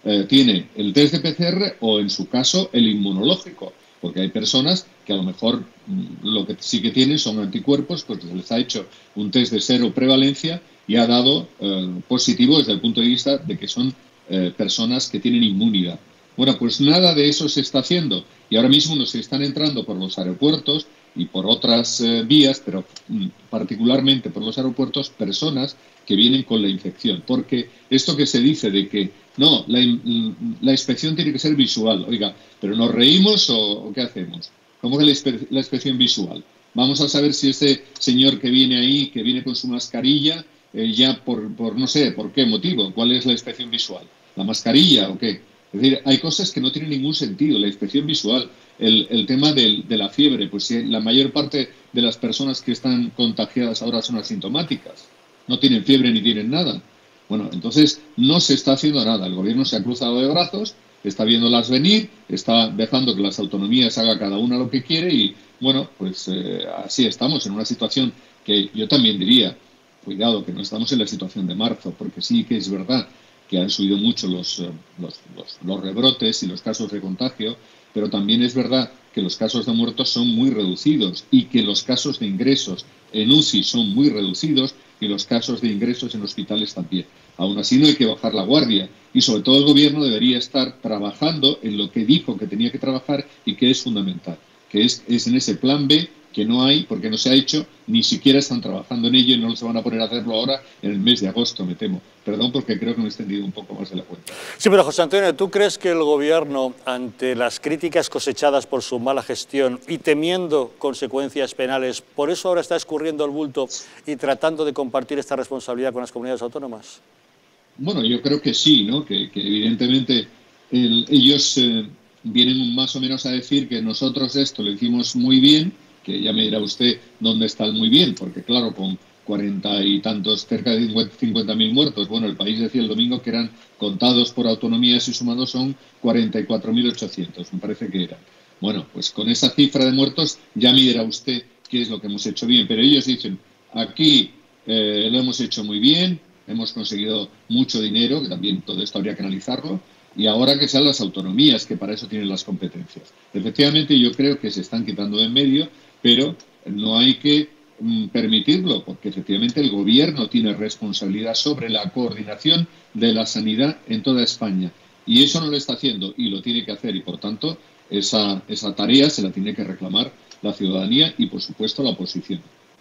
Speaker 19: eh, tiene el test de P C R o, en su caso, el inmunológico, porque hay personas que a lo mejor lo que sí que tienen son anticuerpos, pues se les ha hecho un test de cero prevalencia y ha dado eh, positivo desde el punto de vista de que son eh, personas que tienen inmunidad. Bueno, pues nada de eso se está haciendo y ahora mismo nos están entrando por los aeropuertos y por otras eh, vías, pero mm, particularmente por los aeropuertos, personas que vienen con la infección. Porque esto que se dice de que no, la, la inspección tiene que ser visual. Oiga, ¿pero nos reímos o, o qué hacemos? ¿Cómo que la, inspe la inspección visual? Vamos a saber si ese señor que viene ahí, que viene con su mascarilla, eh, ya por, por no sé, ¿por qué motivo? ¿Cuál es la inspección visual? ¿La mascarilla o qué? Es decir, hay cosas que no tienen ningún sentido. La inspección visual, el, el tema del, de la fiebre, pues si la mayor parte de las personas que están contagiadas ahora son asintomáticas, no tienen fiebre ni tienen nada. Bueno, entonces no se está haciendo nada. El gobierno se ha cruzado de brazos, está viéndolas venir, está dejando que las autonomías haga cada una lo que quiere y, bueno, pues eh, así estamos en una situación que yo también diría, cuidado, que no estamos en la situación de marzo, porque sí que es verdad que han subido mucho los, los, los, los rebrotes y los casos de contagio, pero también es verdad que los casos de muertos son muy reducidos y que los casos de ingresos en U C I son muy reducidos y los casos de ingresos en hospitales también. Aún así no hay que bajar la guardia y sobre todo el gobierno debería estar trabajando en lo que dijo que tenía que trabajar y que es fundamental, que es, es en ese plan B que no hay porque no se ha hecho, ni siquiera están trabajando en ello y no se van a poner a hacerlo ahora en el mes de agosto, me temo. Perdón porque creo que me he extendido un poco más de la cuenta.
Speaker 1: Sí, pero José Antonio, ¿tú crees que el gobierno, ante las críticas cosechadas por su mala gestión y temiendo consecuencias penales, por eso ahora está escurriendo el bulto y tratando de compartir esta responsabilidad con las comunidades autónomas?
Speaker 19: Bueno, yo creo que sí, ¿no? Que, que evidentemente el, ellos eh, vienen más o menos a decir que nosotros esto lo hicimos muy bien, que ya me dirá usted dónde está el muy bien, porque claro, con cuarenta y tantos, cerca de cincuenta mil muertos, bueno, el país decía el domingo que eran contados por autonomías y sumados son cuarenta y cuatro mil ochocientos, me parece que eran. Bueno, pues con esa cifra de muertos ya me dirá usted qué es lo que hemos hecho bien, pero ellos dicen, aquí eh, lo hemos hecho muy bien, hemos conseguido mucho dinero, que también todo esto habría que analizarlo, y ahora que sean las autonomías, que para eso tienen las competencias. Efectivamente, yo creo que se están quitando de en medio, pero no hay que mm, permitirlo, porque efectivamente el gobierno tiene responsabilidad sobre la coordinación de la sanidad en toda España. Y eso no lo está haciendo y lo tiene que hacer. Y por tanto, esa, esa tarea se la tiene que reclamar la ciudadanía y, por supuesto, la oposición.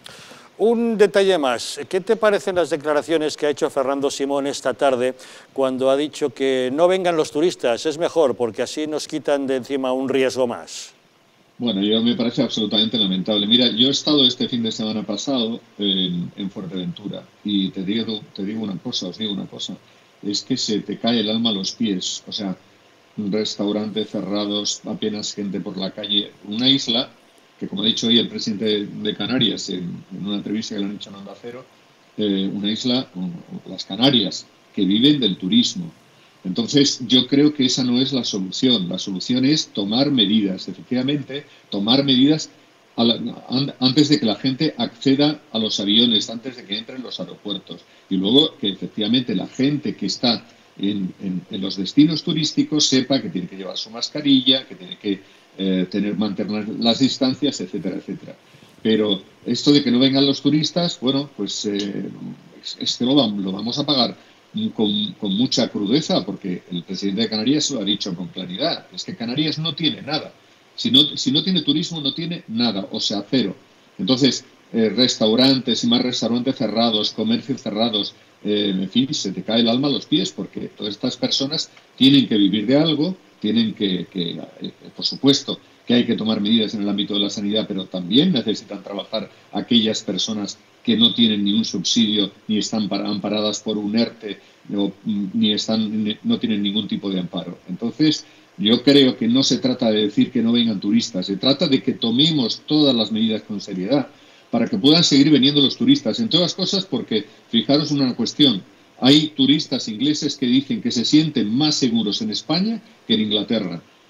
Speaker 1: Un detalle más. ¿Qué te parecen las declaraciones que ha hecho Fernando Simón esta tarde cuando ha dicho que no vengan los turistas? Es mejor porque así nos quitan de encima un riesgo más.
Speaker 19: Bueno, yo me parece absolutamente lamentable. Mira, yo he estado este fin de semana pasado en, en Fuerteventura y te digo, te digo una cosa, os digo una cosa, es que se te cae el alma a los pies. O sea, restaurantes cerrados, apenas gente por la calle, una isla que, como ha dicho hoy el presidente de Canarias en, en una entrevista que le han hecho en Onda Cero, eh, una isla, las Canarias, que viven del turismo. Entonces, yo creo que esa no es la solución. La solución es tomar medidas, efectivamente, tomar medidas a la, an, antes de que la gente acceda a los aviones, antes de que entren en los aeropuertos. Y luego que efectivamente la gente que está en, en, en los destinos turísticos sepa que tiene que llevar su mascarilla, que tiene que eh, tener, mantener las distancias, etcétera, etcétera. Pero esto de que no vengan los turistas, bueno, pues eh, es, es que lo, lo vamos a pagar Con, con mucha crudeza, porque el presidente de Canarias lo ha dicho con claridad, es que Canarias no tiene nada. Si no, si no tiene turismo, no tiene nada, o sea, cero. Entonces, eh, restaurantes y más restaurantes cerrados, comercios cerrados, eh, en fin, se te cae el alma a los pies, porque todas estas personas tienen que vivir de algo, tienen que, que eh, por supuesto, que hay que tomar medidas en el ámbito de la sanidad, pero también necesitan trabajar aquellas personas que no tienen ni un subsidio, ni están amparadas por un ERTE, no, ni, están, ni, no tienen ningún tipo de amparo. Entonces, yo creo que no se trata de decir que no vengan turistas, se trata de que tomemos todas las medidas con seriedad para que puedan seguir viniendo los turistas. Entre otras cosas porque, fijaros una cuestión, hay turistas ingleses que dicen que se sienten más seguros en España que en Inglaterra,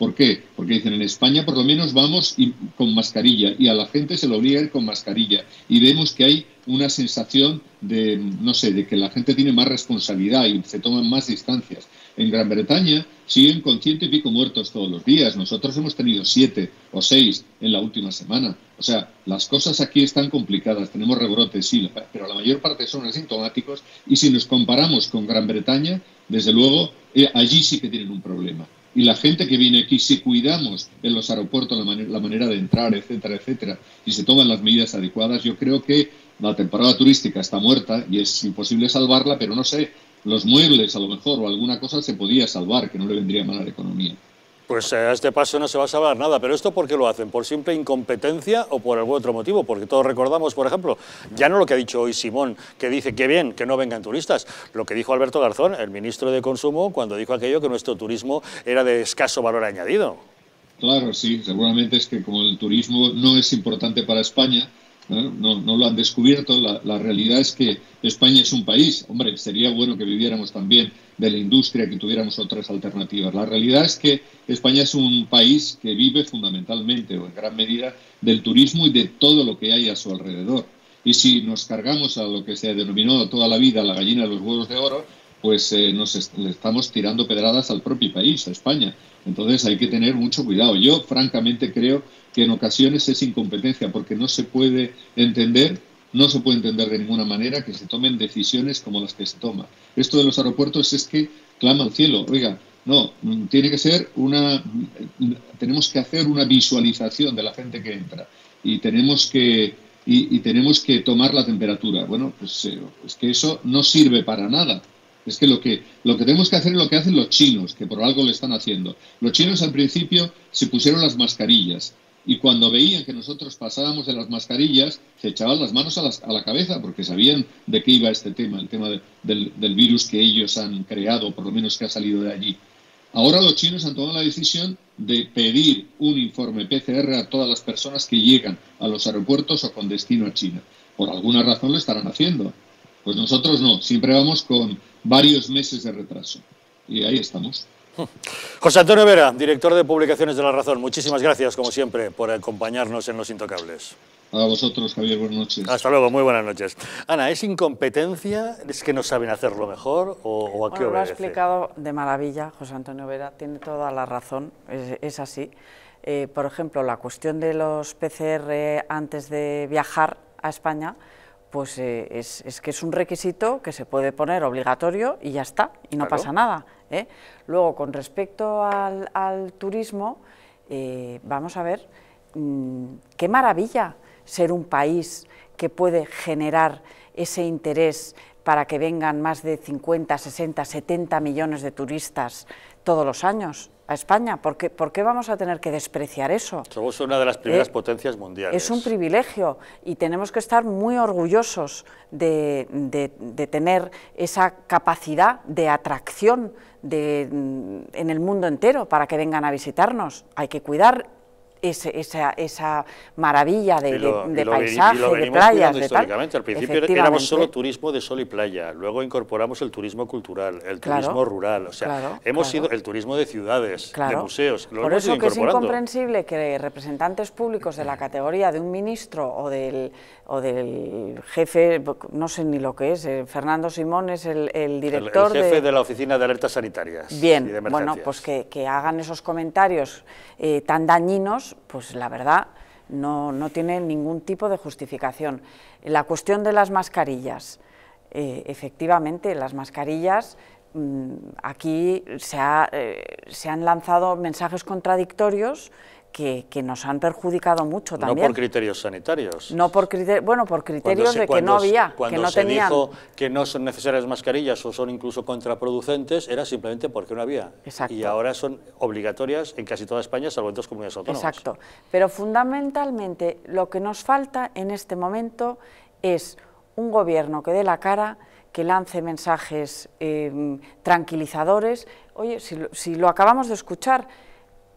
Speaker 19: ¿Por qué? Porque dicen, en España por lo menos vamos y, con mascarilla, y a la gente se le obliga a ir con mascarilla, y vemos que hay una sensación de, no sé, de que la gente tiene más responsabilidad y se toman más distancias. En Gran Bretaña siguen con ciento y pico muertos todos los días. Nosotros hemos tenido siete o seis en la última semana. O sea, las cosas aquí están complicadas. Tenemos rebrotes, sí, pero la mayor parte son asintomáticos. Y si nos comparamos con Gran Bretaña, desde luego, eh, allí sí que tienen un problema. Y la gente que viene aquí, si cuidamos en los aeropuertos la, man la manera de entrar, etcétera, etcétera, y se toman las medidas adecuadas, yo creo que la temporada turística está muerta y es imposible salvarla, pero no sé, los muebles a lo mejor o alguna cosa se podía salvar, que no le vendría mal a la economía.
Speaker 1: Pues a este paso no se va a salvar nada, pero ¿esto por qué lo hacen? ¿Por simple incompetencia o por algún otro motivo? Porque todos recordamos, por ejemplo, ya no lo que ha dicho hoy Simón, que dice que bien, que no vengan turistas, lo que dijo Alberto Garzón, el ministro de Consumo, cuando dijo aquello que nuestro turismo era de escaso valor añadido.
Speaker 19: Claro, sí, seguramente es que como el turismo no es importante para España, ¿no? No, no lo han descubierto. La, la realidad es que España es un país, hombre, sería bueno que viviéramos también de la industria, que tuviéramos otras alternativas. La realidad es que España es un país que vive fundamentalmente o en gran medida del turismo y de todo lo que hay a su alrededor. Y si nos cargamos a lo que se denominó toda la vida la gallina de los huevos de oro, pues eh, nos est le estamos tirando pedradas al propio país, a España. Entonces hay que tener mucho cuidado. Yo francamente creo que en ocasiones es incompetencia, porque no se puede entender, no se puede entender de ninguna manera que se tomen decisiones como las que se toman. Esto de los aeropuertos es que clama al cielo. Oiga, no, tiene que ser una, tenemos que hacer una visualización de la gente que entra y tenemos que, y, y tenemos que tomar la temperatura. Bueno, pues eh, es que eso no sirve para nada. Es que lo, que lo que tenemos que hacer es lo que hacen los chinos, que por algo lo están haciendo. Los chinos al principio se pusieron las mascarillas y cuando veían que nosotros pasábamos de las mascarillas se echaban las manos a, las, a la cabeza porque sabían de qué iba este tema, el tema de, del, del virus que ellos han creado, por lo menos que ha salido de allí. Ahora los chinos han tomado la decisión de pedir un informe P C R a todas las personas que llegan a los aeropuertos o con destino a China. Por alguna razón lo estarán haciendo. Pues nosotros no, siempre vamos con varios meses de retraso. Y ahí estamos.
Speaker 1: José Antonio Vera, director de Publicaciones de La Razón, muchísimas gracias, como siempre, por acompañarnos en Los Intocables.
Speaker 19: A vosotros, Javier, buenas noches.
Speaker 1: Hasta luego, muy buenas noches. Ana, ¿es incompetencia? ¿Es que no saben hacerlo mejor o, o a
Speaker 6: bueno,
Speaker 1: qué obedece?
Speaker 6: Lo ha explicado de maravilla José Antonio Vera, tiene toda la razón, es, es así. Eh, por ejemplo, la cuestión de los P C R antes de viajar a España, pues eh, es, es que es un requisito que se puede poner obligatorio y ya está, y no claro. pasa nada. ¿eh? Luego, con respecto al, al turismo, eh, vamos a ver, mmm, qué maravilla ser un país que puede generar ese interés para que vengan más de cincuenta, sesenta, setenta millones de turistas todos los años a España. ¿Por qué, ¿Por qué vamos a tener que despreciar eso?
Speaker 1: Somos una de las primeras eh, potencias mundiales.
Speaker 6: Es un privilegio y tenemos que estar muy orgullosos de, de, de tener esa capacidad de atracción de, en el mundo entero para que vengan a visitarnos. Hay que cuidar Ese, esa, esa maravilla de, lo, de, de paisaje,
Speaker 1: lo
Speaker 6: de playas, de
Speaker 1: históricamente. Al principio éramos solo turismo de sol y playa, luego incorporamos el turismo cultural, el
Speaker 6: claro,
Speaker 1: turismo rural, o sea,
Speaker 6: claro,
Speaker 1: hemos
Speaker 6: claro.
Speaker 1: sido el turismo de ciudades,
Speaker 6: claro.
Speaker 1: de museos, lo
Speaker 6: Por
Speaker 1: hemos
Speaker 6: eso
Speaker 1: ido
Speaker 6: que es
Speaker 1: incorporando.
Speaker 6: incomprensible que representantes públicos de la categoría de un ministro o del, o del jefe, no sé ni lo que es, eh, Fernando Simón es el, el director
Speaker 1: el, el jefe
Speaker 6: de...
Speaker 1: de la Oficina de Alertas Sanitarias.
Speaker 6: Bien,
Speaker 1: y de
Speaker 6: bueno, pues que, que hagan esos comentarios eh, tan dañinos, pues la verdad no, no tiene ningún tipo de justificación. La cuestión de las mascarillas, eh, efectivamente, las mascarillas, mmm, aquí se, ha, eh, se han lanzado mensajes contradictorios que, que nos han perjudicado mucho también.
Speaker 1: No por criterios sanitarios.
Speaker 6: No por criterios, bueno, por criterios se, de que no había,
Speaker 1: cuando
Speaker 6: que no
Speaker 1: se
Speaker 6: tenían.
Speaker 1: dijo que no son necesarias mascarillas o son incluso contraproducentes, era simplemente porque no había.
Speaker 6: Exacto.
Speaker 1: Y ahora son obligatorias en casi toda España, salvo en dos comunidades autónomas.
Speaker 6: Exacto. Pero fundamentalmente lo que nos falta en este momento es un gobierno que dé la cara, que lance mensajes eh, tranquilizadores. Oye, si lo, si lo acabamos de escuchar,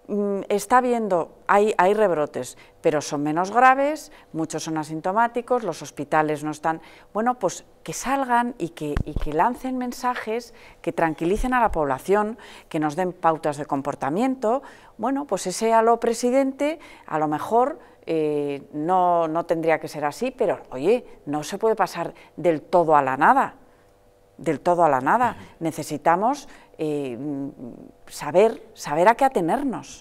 Speaker 6: está viendo, hay, hay rebrotes, pero son menos graves, muchos son asintomáticos, los hospitales no están... Bueno, pues que salgan y que, y que lancen mensajes, que tranquilicen a la población, que nos den pautas de comportamiento. Bueno, pues ese aló presidente, a lo mejor eh, no, no tendría que ser así, pero oye, no se puede pasar del todo a la nada, del todo a la nada. Necesitamos... Eh, saber, saber a qué atenernos.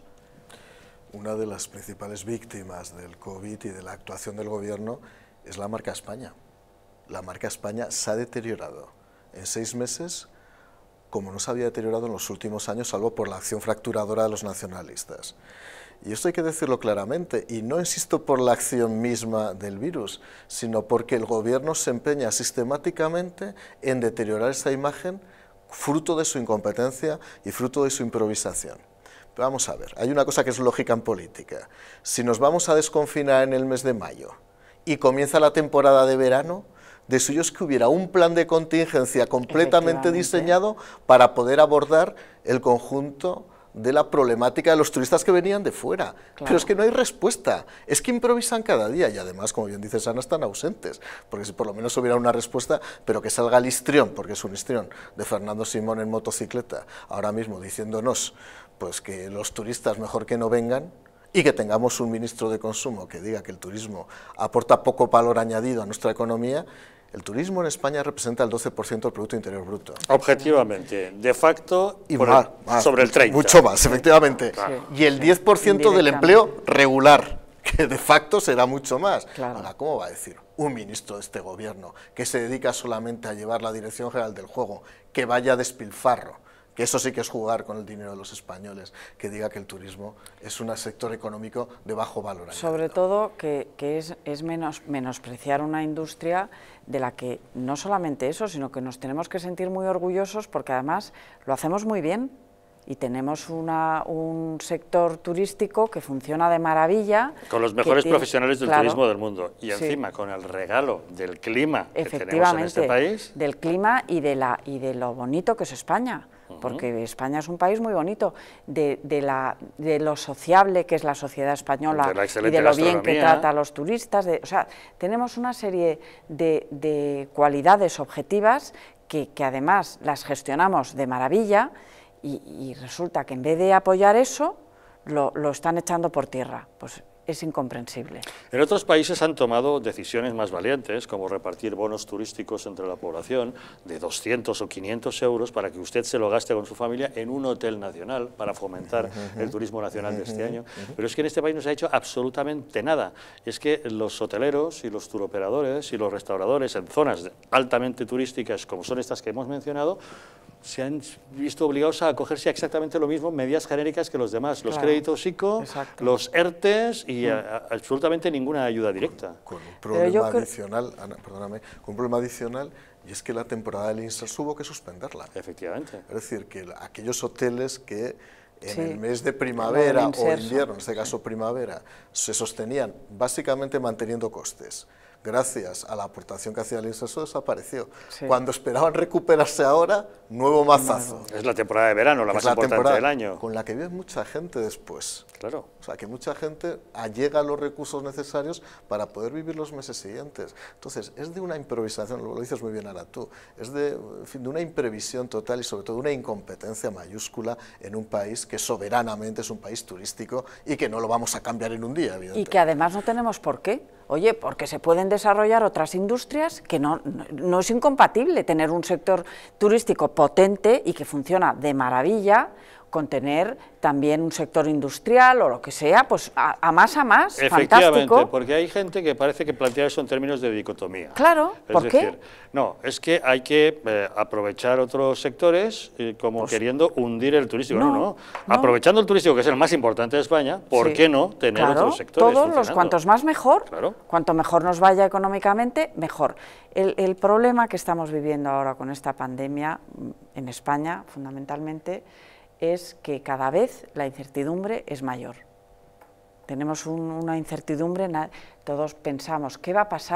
Speaker 5: Una de las principales víctimas del COVID y de la actuación del gobierno es la marca España. La marca España se ha deteriorado en seis meses como no se había deteriorado en los últimos años, salvo por la acción fracturadora de los nacionalistas. Y esto hay que decirlo claramente, y no insisto por la acción misma del virus, sino porque el gobierno se empeña sistemáticamente en deteriorar esa imagen fruto de su incompetencia y fruto de su improvisación. Pero vamos a ver, hay una cosa que es lógica en política. Si nos vamos a desconfinar en el mes de mayo y comienza la temporada de verano, de suyo es que hubiera un plan de contingencia completamente diseñado para poder abordar el conjunto de la problemática de los turistas que venían de fuera. Claro. Pero es que no hay respuesta, es que improvisan cada día y además, como bien dice Ana, están ausentes, porque si por lo menos hubiera una respuesta, pero que salga el histrión, porque es un histrión, de Fernando Simón en motocicleta, ahora mismo diciéndonos pues que los turistas mejor que no vengan, y que tengamos un ministro de consumo que diga que el turismo aporta poco valor añadido a nuestra economía. El turismo en España representa el doce por ciento del Producto Interior Bruto.
Speaker 1: Objetivamente, de facto,
Speaker 5: y
Speaker 1: por
Speaker 5: más,
Speaker 1: el,
Speaker 5: más,
Speaker 1: sobre el treinta.
Speaker 5: Mucho más, efectivamente.
Speaker 1: Claro.
Speaker 5: Y el diez por ciento del empleo regular, que de facto será mucho más.
Speaker 6: Claro.
Speaker 5: Ahora, ¿cómo va a decir un ministro de este gobierno que se dedica solamente a llevar la Dirección General del Juego, que vaya a despilfarro? Que eso sí que es jugar con el dinero de los españoles, que diga que el turismo es un sector económico de bajo valor añadido.
Speaker 6: Sobre todo que, que es, es menos, menospreciar una industria de la que no solamente eso, sino que nos tenemos que sentir muy orgullosos porque además lo hacemos muy bien y tenemos una, un sector turístico que funciona de maravilla.
Speaker 1: Con los mejores
Speaker 6: tiene,
Speaker 1: profesionales del
Speaker 6: claro,
Speaker 1: turismo del mundo y
Speaker 6: sí.
Speaker 1: encima con el regalo del clima que tenemos en
Speaker 6: Efectivamente,
Speaker 1: este país.
Speaker 6: del clima y de, la, y de lo bonito que es España. Porque España es un país muy bonito, de, de, la, de lo sociable que es la sociedad española
Speaker 1: de
Speaker 6: y de lo bien que trata a los turistas. De, o sea, tenemos una serie de, de cualidades objetivas que, que además las gestionamos de maravilla y, y resulta que en vez de apoyar eso, lo, lo están echando por tierra. Pues es incomprensible.
Speaker 1: En otros países han tomado decisiones más valientes, como repartir bonos turísticos entre la población de doscientos o quinientos euros para que usted se lo gaste con su familia en un hotel nacional para fomentar uh-huh. el turismo nacional de este año. Uh-huh. Pero es que en este país no se ha hecho absolutamente nada. Es que los hoteleros y los turoperadores y los restauradores en zonas altamente turísticas, como son estas que hemos mencionado, se han visto obligados a acogerse a exactamente lo mismo, medidas genéricas que los demás, los claro. créditos ICO, Exacto. los ERTES y a, a, absolutamente ninguna ayuda directa.
Speaker 5: Con un problema adicional, Ana, perdóname, con un problema adicional, y es que la temporada del INSERS hubo que suspenderla.
Speaker 1: Efectivamente.
Speaker 5: Es decir, que aquellos hoteles que en
Speaker 6: sí.
Speaker 5: el mes de primavera o
Speaker 6: inserso.
Speaker 5: invierno, en este caso primavera, se sostenían básicamente manteniendo costes. Gracias a la aportación que hacía el INSERSO desapareció. Sí. Cuando esperaban recuperarse ahora, nuevo mazazo.
Speaker 1: Es la temporada de verano, la más la importante del año.
Speaker 5: Con la que vive mucha gente después.
Speaker 1: Claro.
Speaker 5: O sea, que mucha gente allega los recursos necesarios para poder vivir los meses siguientes. Entonces, es de una improvisación, lo dices muy bien ahora tú, es de, en fin, de una imprevisión total y sobre todo una incompetencia mayúscula en un país que soberanamente es un país turístico y que no lo vamos a cambiar en un día, evidentemente.
Speaker 6: Y que además no tenemos por qué. Oye, porque se pueden desarrollar otras industrias que no, no, no es incompatible tener un sector turístico potente y que funciona de maravilla con tener también un sector industrial o lo que sea, pues a, a más a más,
Speaker 1: Efectivamente,
Speaker 6: fantástico.
Speaker 1: Porque hay gente que parece que plantea eso en términos de dicotomía.
Speaker 6: Claro,
Speaker 1: es
Speaker 6: ¿por
Speaker 1: decir,
Speaker 6: qué?
Speaker 1: No, es que hay que eh, aprovechar otros sectores eh, como pues, queriendo hundir el turístico. No, no, no, no. Aprovechando el turístico, que es el más importante de España, ¿por sí. qué no tener
Speaker 6: claro,
Speaker 1: otros sectores
Speaker 6: todos los cuantos más mejor,
Speaker 1: claro.
Speaker 6: cuanto mejor nos vaya económicamente, mejor. El, el problema que estamos viviendo ahora con esta pandemia, en España fundamentalmente, es que cada vez la incertidumbre es mayor. Tenemos un, una incertidumbre, todos pensamos, ¿qué va a pasar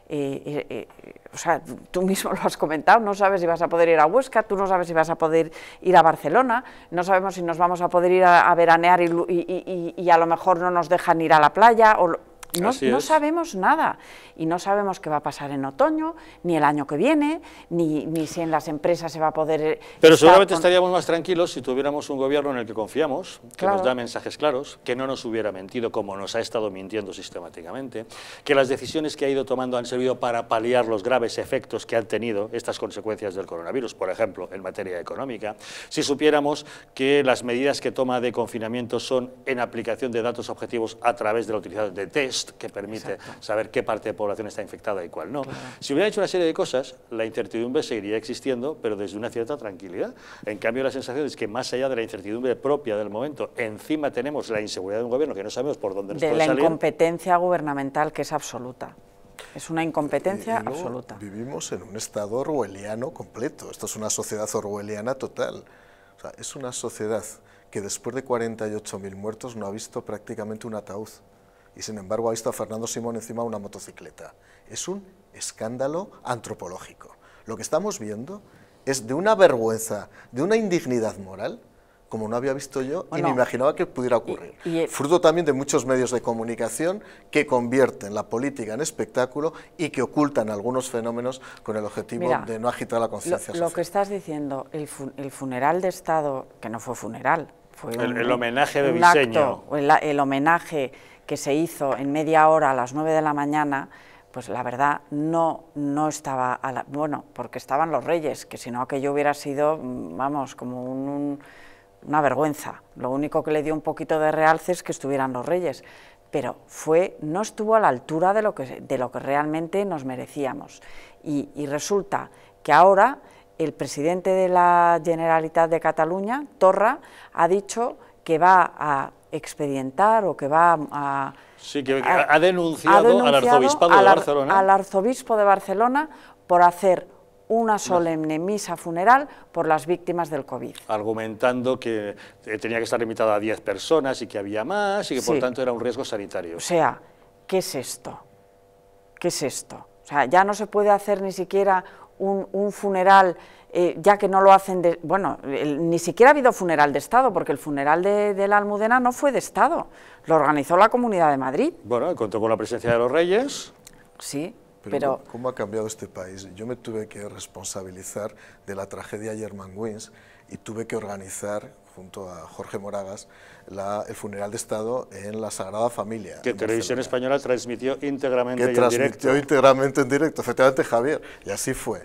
Speaker 6: Eh, eh, eh, o sea, tú mismo lo has comentado, no sabes si vas a poder ir a Huesca, tú no sabes si vas a poder ir a Barcelona, no sabemos si nos vamos a poder ir a, a veranear y, y, y, y a lo mejor no nos dejan ir a la playa, o no, no sabemos nada, y no sabemos qué va a pasar en otoño, ni el año que viene, ni, ni si en las empresas se va a poder...
Speaker 1: Pero seguramente con... estaríamos más tranquilos si tuviéramos un gobierno en el que confiamos, que claro. nos da mensajes claros, que no nos hubiera mentido como nos ha estado mintiendo sistemáticamente, que las decisiones que ha ido tomando han servido para paliar los graves efectos que han tenido estas consecuencias del coronavirus, por ejemplo, en materia económica, si supiéramos que las medidas que toma de confinamiento son en aplicación de datos objetivos a través de la utilización de test, que permite Exacto. saber qué parte de población está infectada y cuál no. Claro. Si hubiera hecho una serie de cosas, la incertidumbre seguiría existiendo, pero desde una cierta tranquilidad. En cambio, la sensación es que más allá de la incertidumbre propia del momento, encima tenemos la inseguridad de un gobierno que no sabemos por dónde nos
Speaker 6: de
Speaker 1: puede
Speaker 6: la
Speaker 1: salir.
Speaker 6: Incompetencia gubernamental, que es absoluta. Es una incompetencia
Speaker 5: y, y
Speaker 6: absoluta.
Speaker 5: Vivimos en un estado orwelliano completo. Esto es una sociedad orwelliana total. O sea, es una sociedad que después de cuarenta y ocho mil muertos no ha visto prácticamente un ataúd. Y sin embargo ha visto a Fernando Simón encima de una motocicleta. Es un escándalo antropológico. Lo que estamos viendo es de una vergüenza, de una indignidad moral, como no había visto yo bueno, y ni imaginaba que pudiera ocurrir. Y, y, Fruto también de muchos medios de comunicación que convierten la política en espectáculo y que ocultan algunos fenómenos con el objetivo mira, de no agitar la conciencia social.
Speaker 6: Lo que estás diciendo, el, fu el funeral de Estado, que no fue funeral, fue
Speaker 1: el,
Speaker 6: un,
Speaker 1: el homenaje de
Speaker 6: un
Speaker 1: diseño.
Speaker 6: Acto, el, el homenaje que se hizo en media hora a las nueve de la mañana, pues la verdad no, no estaba, a la, bueno, porque estaban los reyes, que si no aquello hubiera sido, vamos, como un, un, una vergüenza. Lo único que le dio un poquito de realce es que estuvieran los reyes, pero fue, no estuvo a la altura de lo que, de lo que realmente nos merecíamos. Y, y resulta que ahora el presidente de la Generalitat de Cataluña, Torra, ha dicho que va a expedientar o que va a...
Speaker 1: Sí, que ha, ha, denunciado ha denunciado al arzobispado de Barcelona.
Speaker 6: Al arzobispo de Barcelona por hacer una solemne misa funeral por las víctimas del COVID.
Speaker 1: Argumentando que tenía que estar limitada a diez personas y que había más y que por sí. tanto era un riesgo sanitario.
Speaker 6: O sea, ¿qué es esto? ¿Qué es esto? O sea, ya no se puede hacer ni siquiera un, un funeral... Eh, ya que no lo hacen, de, bueno, el, ni siquiera ha habido funeral de Estado, porque el funeral de, de la Almudena no fue de Estado, lo organizó la Comunidad de Madrid.
Speaker 1: Bueno, contó con la presencia de los reyes.
Speaker 6: Sí,
Speaker 5: pero...
Speaker 6: pero...
Speaker 5: ¿Cómo, ¿Cómo ha cambiado este país? Yo me tuve que responsabilizar de la tragedia Germanwings y tuve que organizar, junto a Jorge Moragas, la, el funeral de Estado en la Sagrada Familia.
Speaker 1: Que Televisión Española transmitió íntegramente
Speaker 5: que
Speaker 1: en
Speaker 5: transmitió
Speaker 1: directo.
Speaker 5: íntegramente en directo, efectivamente, Javier, y así fue.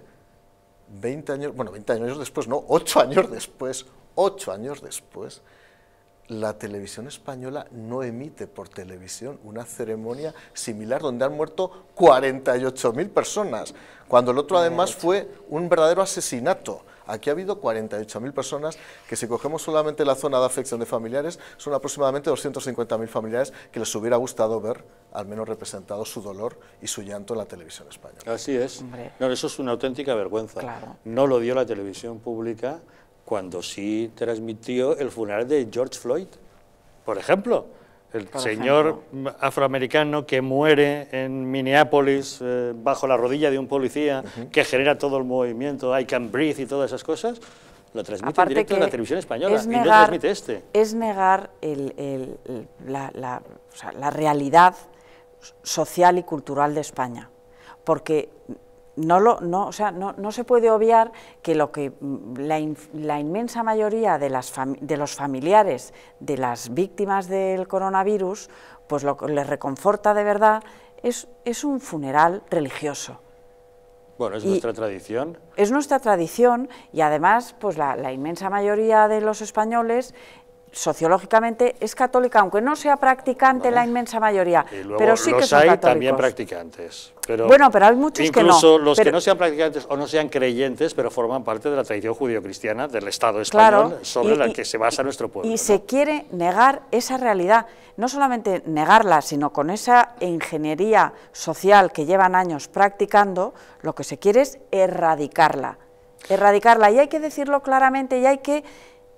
Speaker 5: veinte años, bueno, veinte años después, no, ocho años después, ocho años después, la televisión española no emite por televisión una ceremonia similar donde han muerto cuarenta y ocho mil personas, cuando el otro además fue un verdadero asesinato. Aquí ha habido cuarenta y ocho mil personas, que si cogemos solamente la zona de afección de familiares, son aproximadamente doscientos cincuenta mil familiares que les hubiera gustado ver, al menos representado su dolor y su llanto en la televisión española.
Speaker 1: Así es. No, eso es una auténtica vergüenza.
Speaker 6: Claro.
Speaker 1: No lo dio la televisión pública cuando sí transmitió el funeral de George Floyd, por ejemplo. El Por señor ejemplo. afroamericano que muere en Minneapolis eh, bajo la rodilla de un policía, uh-huh. que genera todo el movimiento, I Can Breathe y todas esas cosas, lo transmite Aparte en directo en la televisión española y negar, no transmite este.
Speaker 6: Es negar el, el, el, la, la, o sea, la realidad social y cultural de España, porque no, lo, no, o sea, no, no se puede obviar que, lo que la, in, la inmensa mayoría de, las fam, de los familiares de las víctimas del coronavirus, pues lo que les reconforta de verdad es, es un funeral religioso.
Speaker 1: Bueno, es
Speaker 6: y
Speaker 1: nuestra tradición.
Speaker 6: Es nuestra tradición y además pues la, la inmensa mayoría de los españoles sociológicamente es católica, aunque no sea practicante bueno, la inmensa mayoría,
Speaker 1: y luego
Speaker 6: pero sí
Speaker 1: los
Speaker 6: que son
Speaker 1: hay
Speaker 6: católicos.
Speaker 1: También practicantes. Pero
Speaker 6: bueno, pero hay muchos que no.
Speaker 1: Incluso los
Speaker 6: pero,
Speaker 1: que no sean practicantes o no sean creyentes, pero forman parte de la tradición judío-cristiana del Estado español,
Speaker 6: claro,
Speaker 1: sobre
Speaker 6: y,
Speaker 1: la que se basa nuestro pueblo.
Speaker 6: Y
Speaker 1: ¿no?
Speaker 6: se quiere negar esa realidad, no solamente negarla, sino con esa ingeniería social que llevan años practicando, lo que se quiere es erradicarla. Erradicarla, y hay que decirlo claramente, y hay que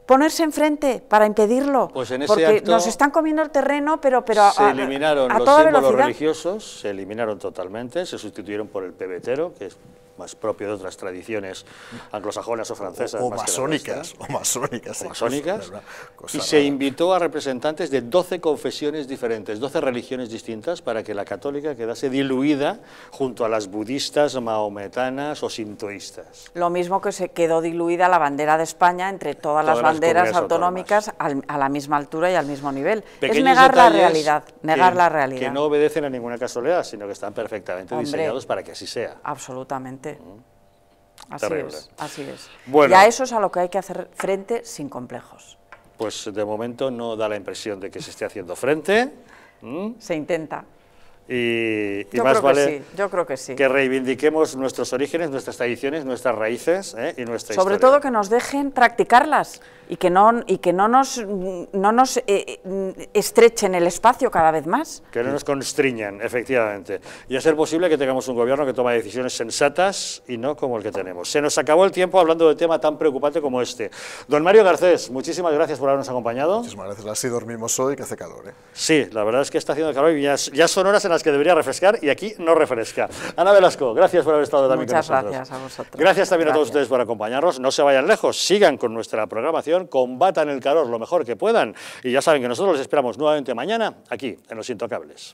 Speaker 6: ponerse enfrente para impedirlo,
Speaker 1: Pues en ese
Speaker 6: porque
Speaker 1: acto
Speaker 6: nos están comiendo el terreno, pero, pero a,
Speaker 1: se eliminaron
Speaker 6: a, a
Speaker 1: los
Speaker 6: toda
Speaker 1: símbolos
Speaker 6: velocidad.
Speaker 1: religiosos, se eliminaron totalmente, se sustituyeron por el pebetero, que es más propio de otras tradiciones anglosajonas o francesas.
Speaker 5: O, o
Speaker 1: más
Speaker 5: masónicas,
Speaker 1: que
Speaker 5: o masónicas.
Speaker 1: o masónicas.
Speaker 5: Cosa
Speaker 1: Y se
Speaker 5: rara.
Speaker 1: invitó a representantes de doce confesiones diferentes, doce religiones distintas, para que la católica quedase diluida junto a las budistas, mahometanas o sintoístas.
Speaker 6: Lo mismo que se quedó diluida la bandera de España entre todas,
Speaker 1: Todas
Speaker 6: las
Speaker 1: las
Speaker 6: banderas
Speaker 1: comunidades
Speaker 6: autonómicas al, a la misma altura y al mismo nivel.
Speaker 1: Pequeños
Speaker 6: es negar la
Speaker 1: detalles
Speaker 6: realidad, negar
Speaker 1: que,
Speaker 6: la realidad.
Speaker 1: que no obedecen a ninguna casualidad, sino que están perfectamente
Speaker 6: Hombre,
Speaker 1: diseñados para que así sea.
Speaker 6: Absolutamente. Así
Speaker 1: Terrible.
Speaker 6: es, así es.
Speaker 1: Bueno.
Speaker 6: Y a eso es a lo que hay que hacer frente sin complejos.
Speaker 1: Pues de momento no da la impresión de que se esté haciendo frente. ¿Mm?
Speaker 6: Se intenta.
Speaker 1: Y, y
Speaker 6: Yo
Speaker 1: más
Speaker 6: creo
Speaker 1: vale
Speaker 6: que sí, yo creo que sí.
Speaker 1: que reivindiquemos nuestros orígenes, nuestras tradiciones, nuestras raíces, ¿eh? y nuestra
Speaker 6: Sobre
Speaker 1: historia.
Speaker 6: todo que nos dejen practicarlas y que no, y que no nos, no nos eh, eh, estrechen el espacio cada vez más.
Speaker 1: Que no nos constriñan, efectivamente. Y a ser posible que tengamos un gobierno que tome decisiones sensatas y no como el que tenemos. Se nos acabó el tiempo hablando de un tema tan preocupante como este. Don Mario Garcés, muchísimas gracias por habernos acompañado.
Speaker 5: Muchísimas gracias. Así dormimos hoy, que hace calor, ¿eh?
Speaker 1: Sí, la verdad es que está haciendo calor y ya, ya son horas en las que debería refrescar y aquí no refresca. Ana Velasco, gracias por haber estado también
Speaker 6: Muchas
Speaker 1: con nosotros.
Speaker 6: gracias a vosotros.
Speaker 1: Gracias también
Speaker 6: Gracias.
Speaker 1: a todos ustedes por acompañarnos. No se vayan lejos, sigan con nuestra programación, combatan el calor lo mejor que puedan y ya saben que nosotros les esperamos nuevamente mañana aquí en Los Intocables.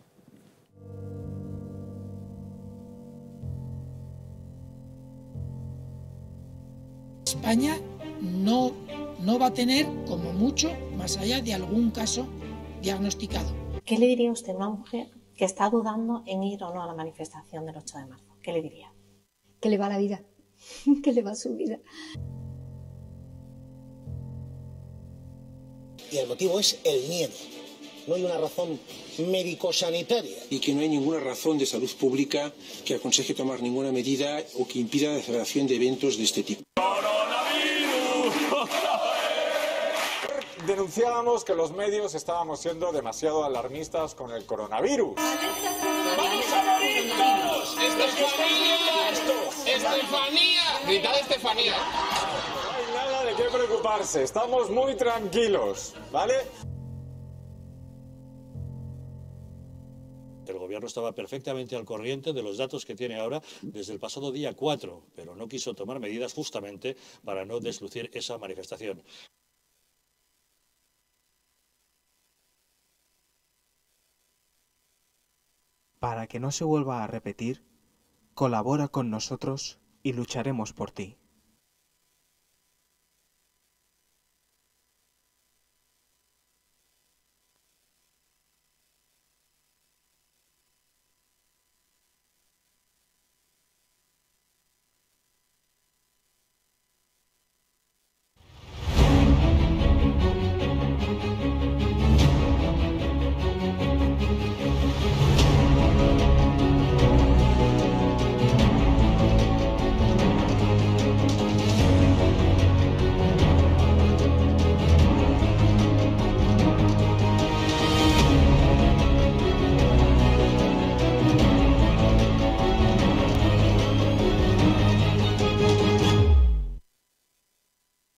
Speaker 7: España no, no va a tener, como mucho, más allá de algún caso diagnosticado.
Speaker 8: ¿Qué le diría usted a una mujer que está dudando en ir o no a la manifestación del ocho de marzo? ¿Qué le diría?
Speaker 9: Que le va la vida, que le va su vida.
Speaker 10: Y el motivo es el miedo. No hay una razón médico-sanitaria.
Speaker 11: Y que no hay ninguna razón de salud pública que aconseje tomar ninguna medida o que impida la celebración de eventos de este tipo.
Speaker 12: Denunciábamos que los medios estábamos siendo demasiado alarmistas con el coronavirus.
Speaker 13: ¡Vamos a morir todos! ¡Estefanía! ¡Estefanía! Gritad Estefanía.
Speaker 12: No hay nada de qué preocuparse, estamos muy tranquilos, ¿vale?
Speaker 1: El gobierno estaba perfectamente al corriente de los datos que tiene ahora desde el pasado día cuatro, pero no quiso tomar medidas justamente para no deslucir esa manifestación.
Speaker 14: Para que no se vuelva a repetir, colabora con nosotros y lucharemos por ti.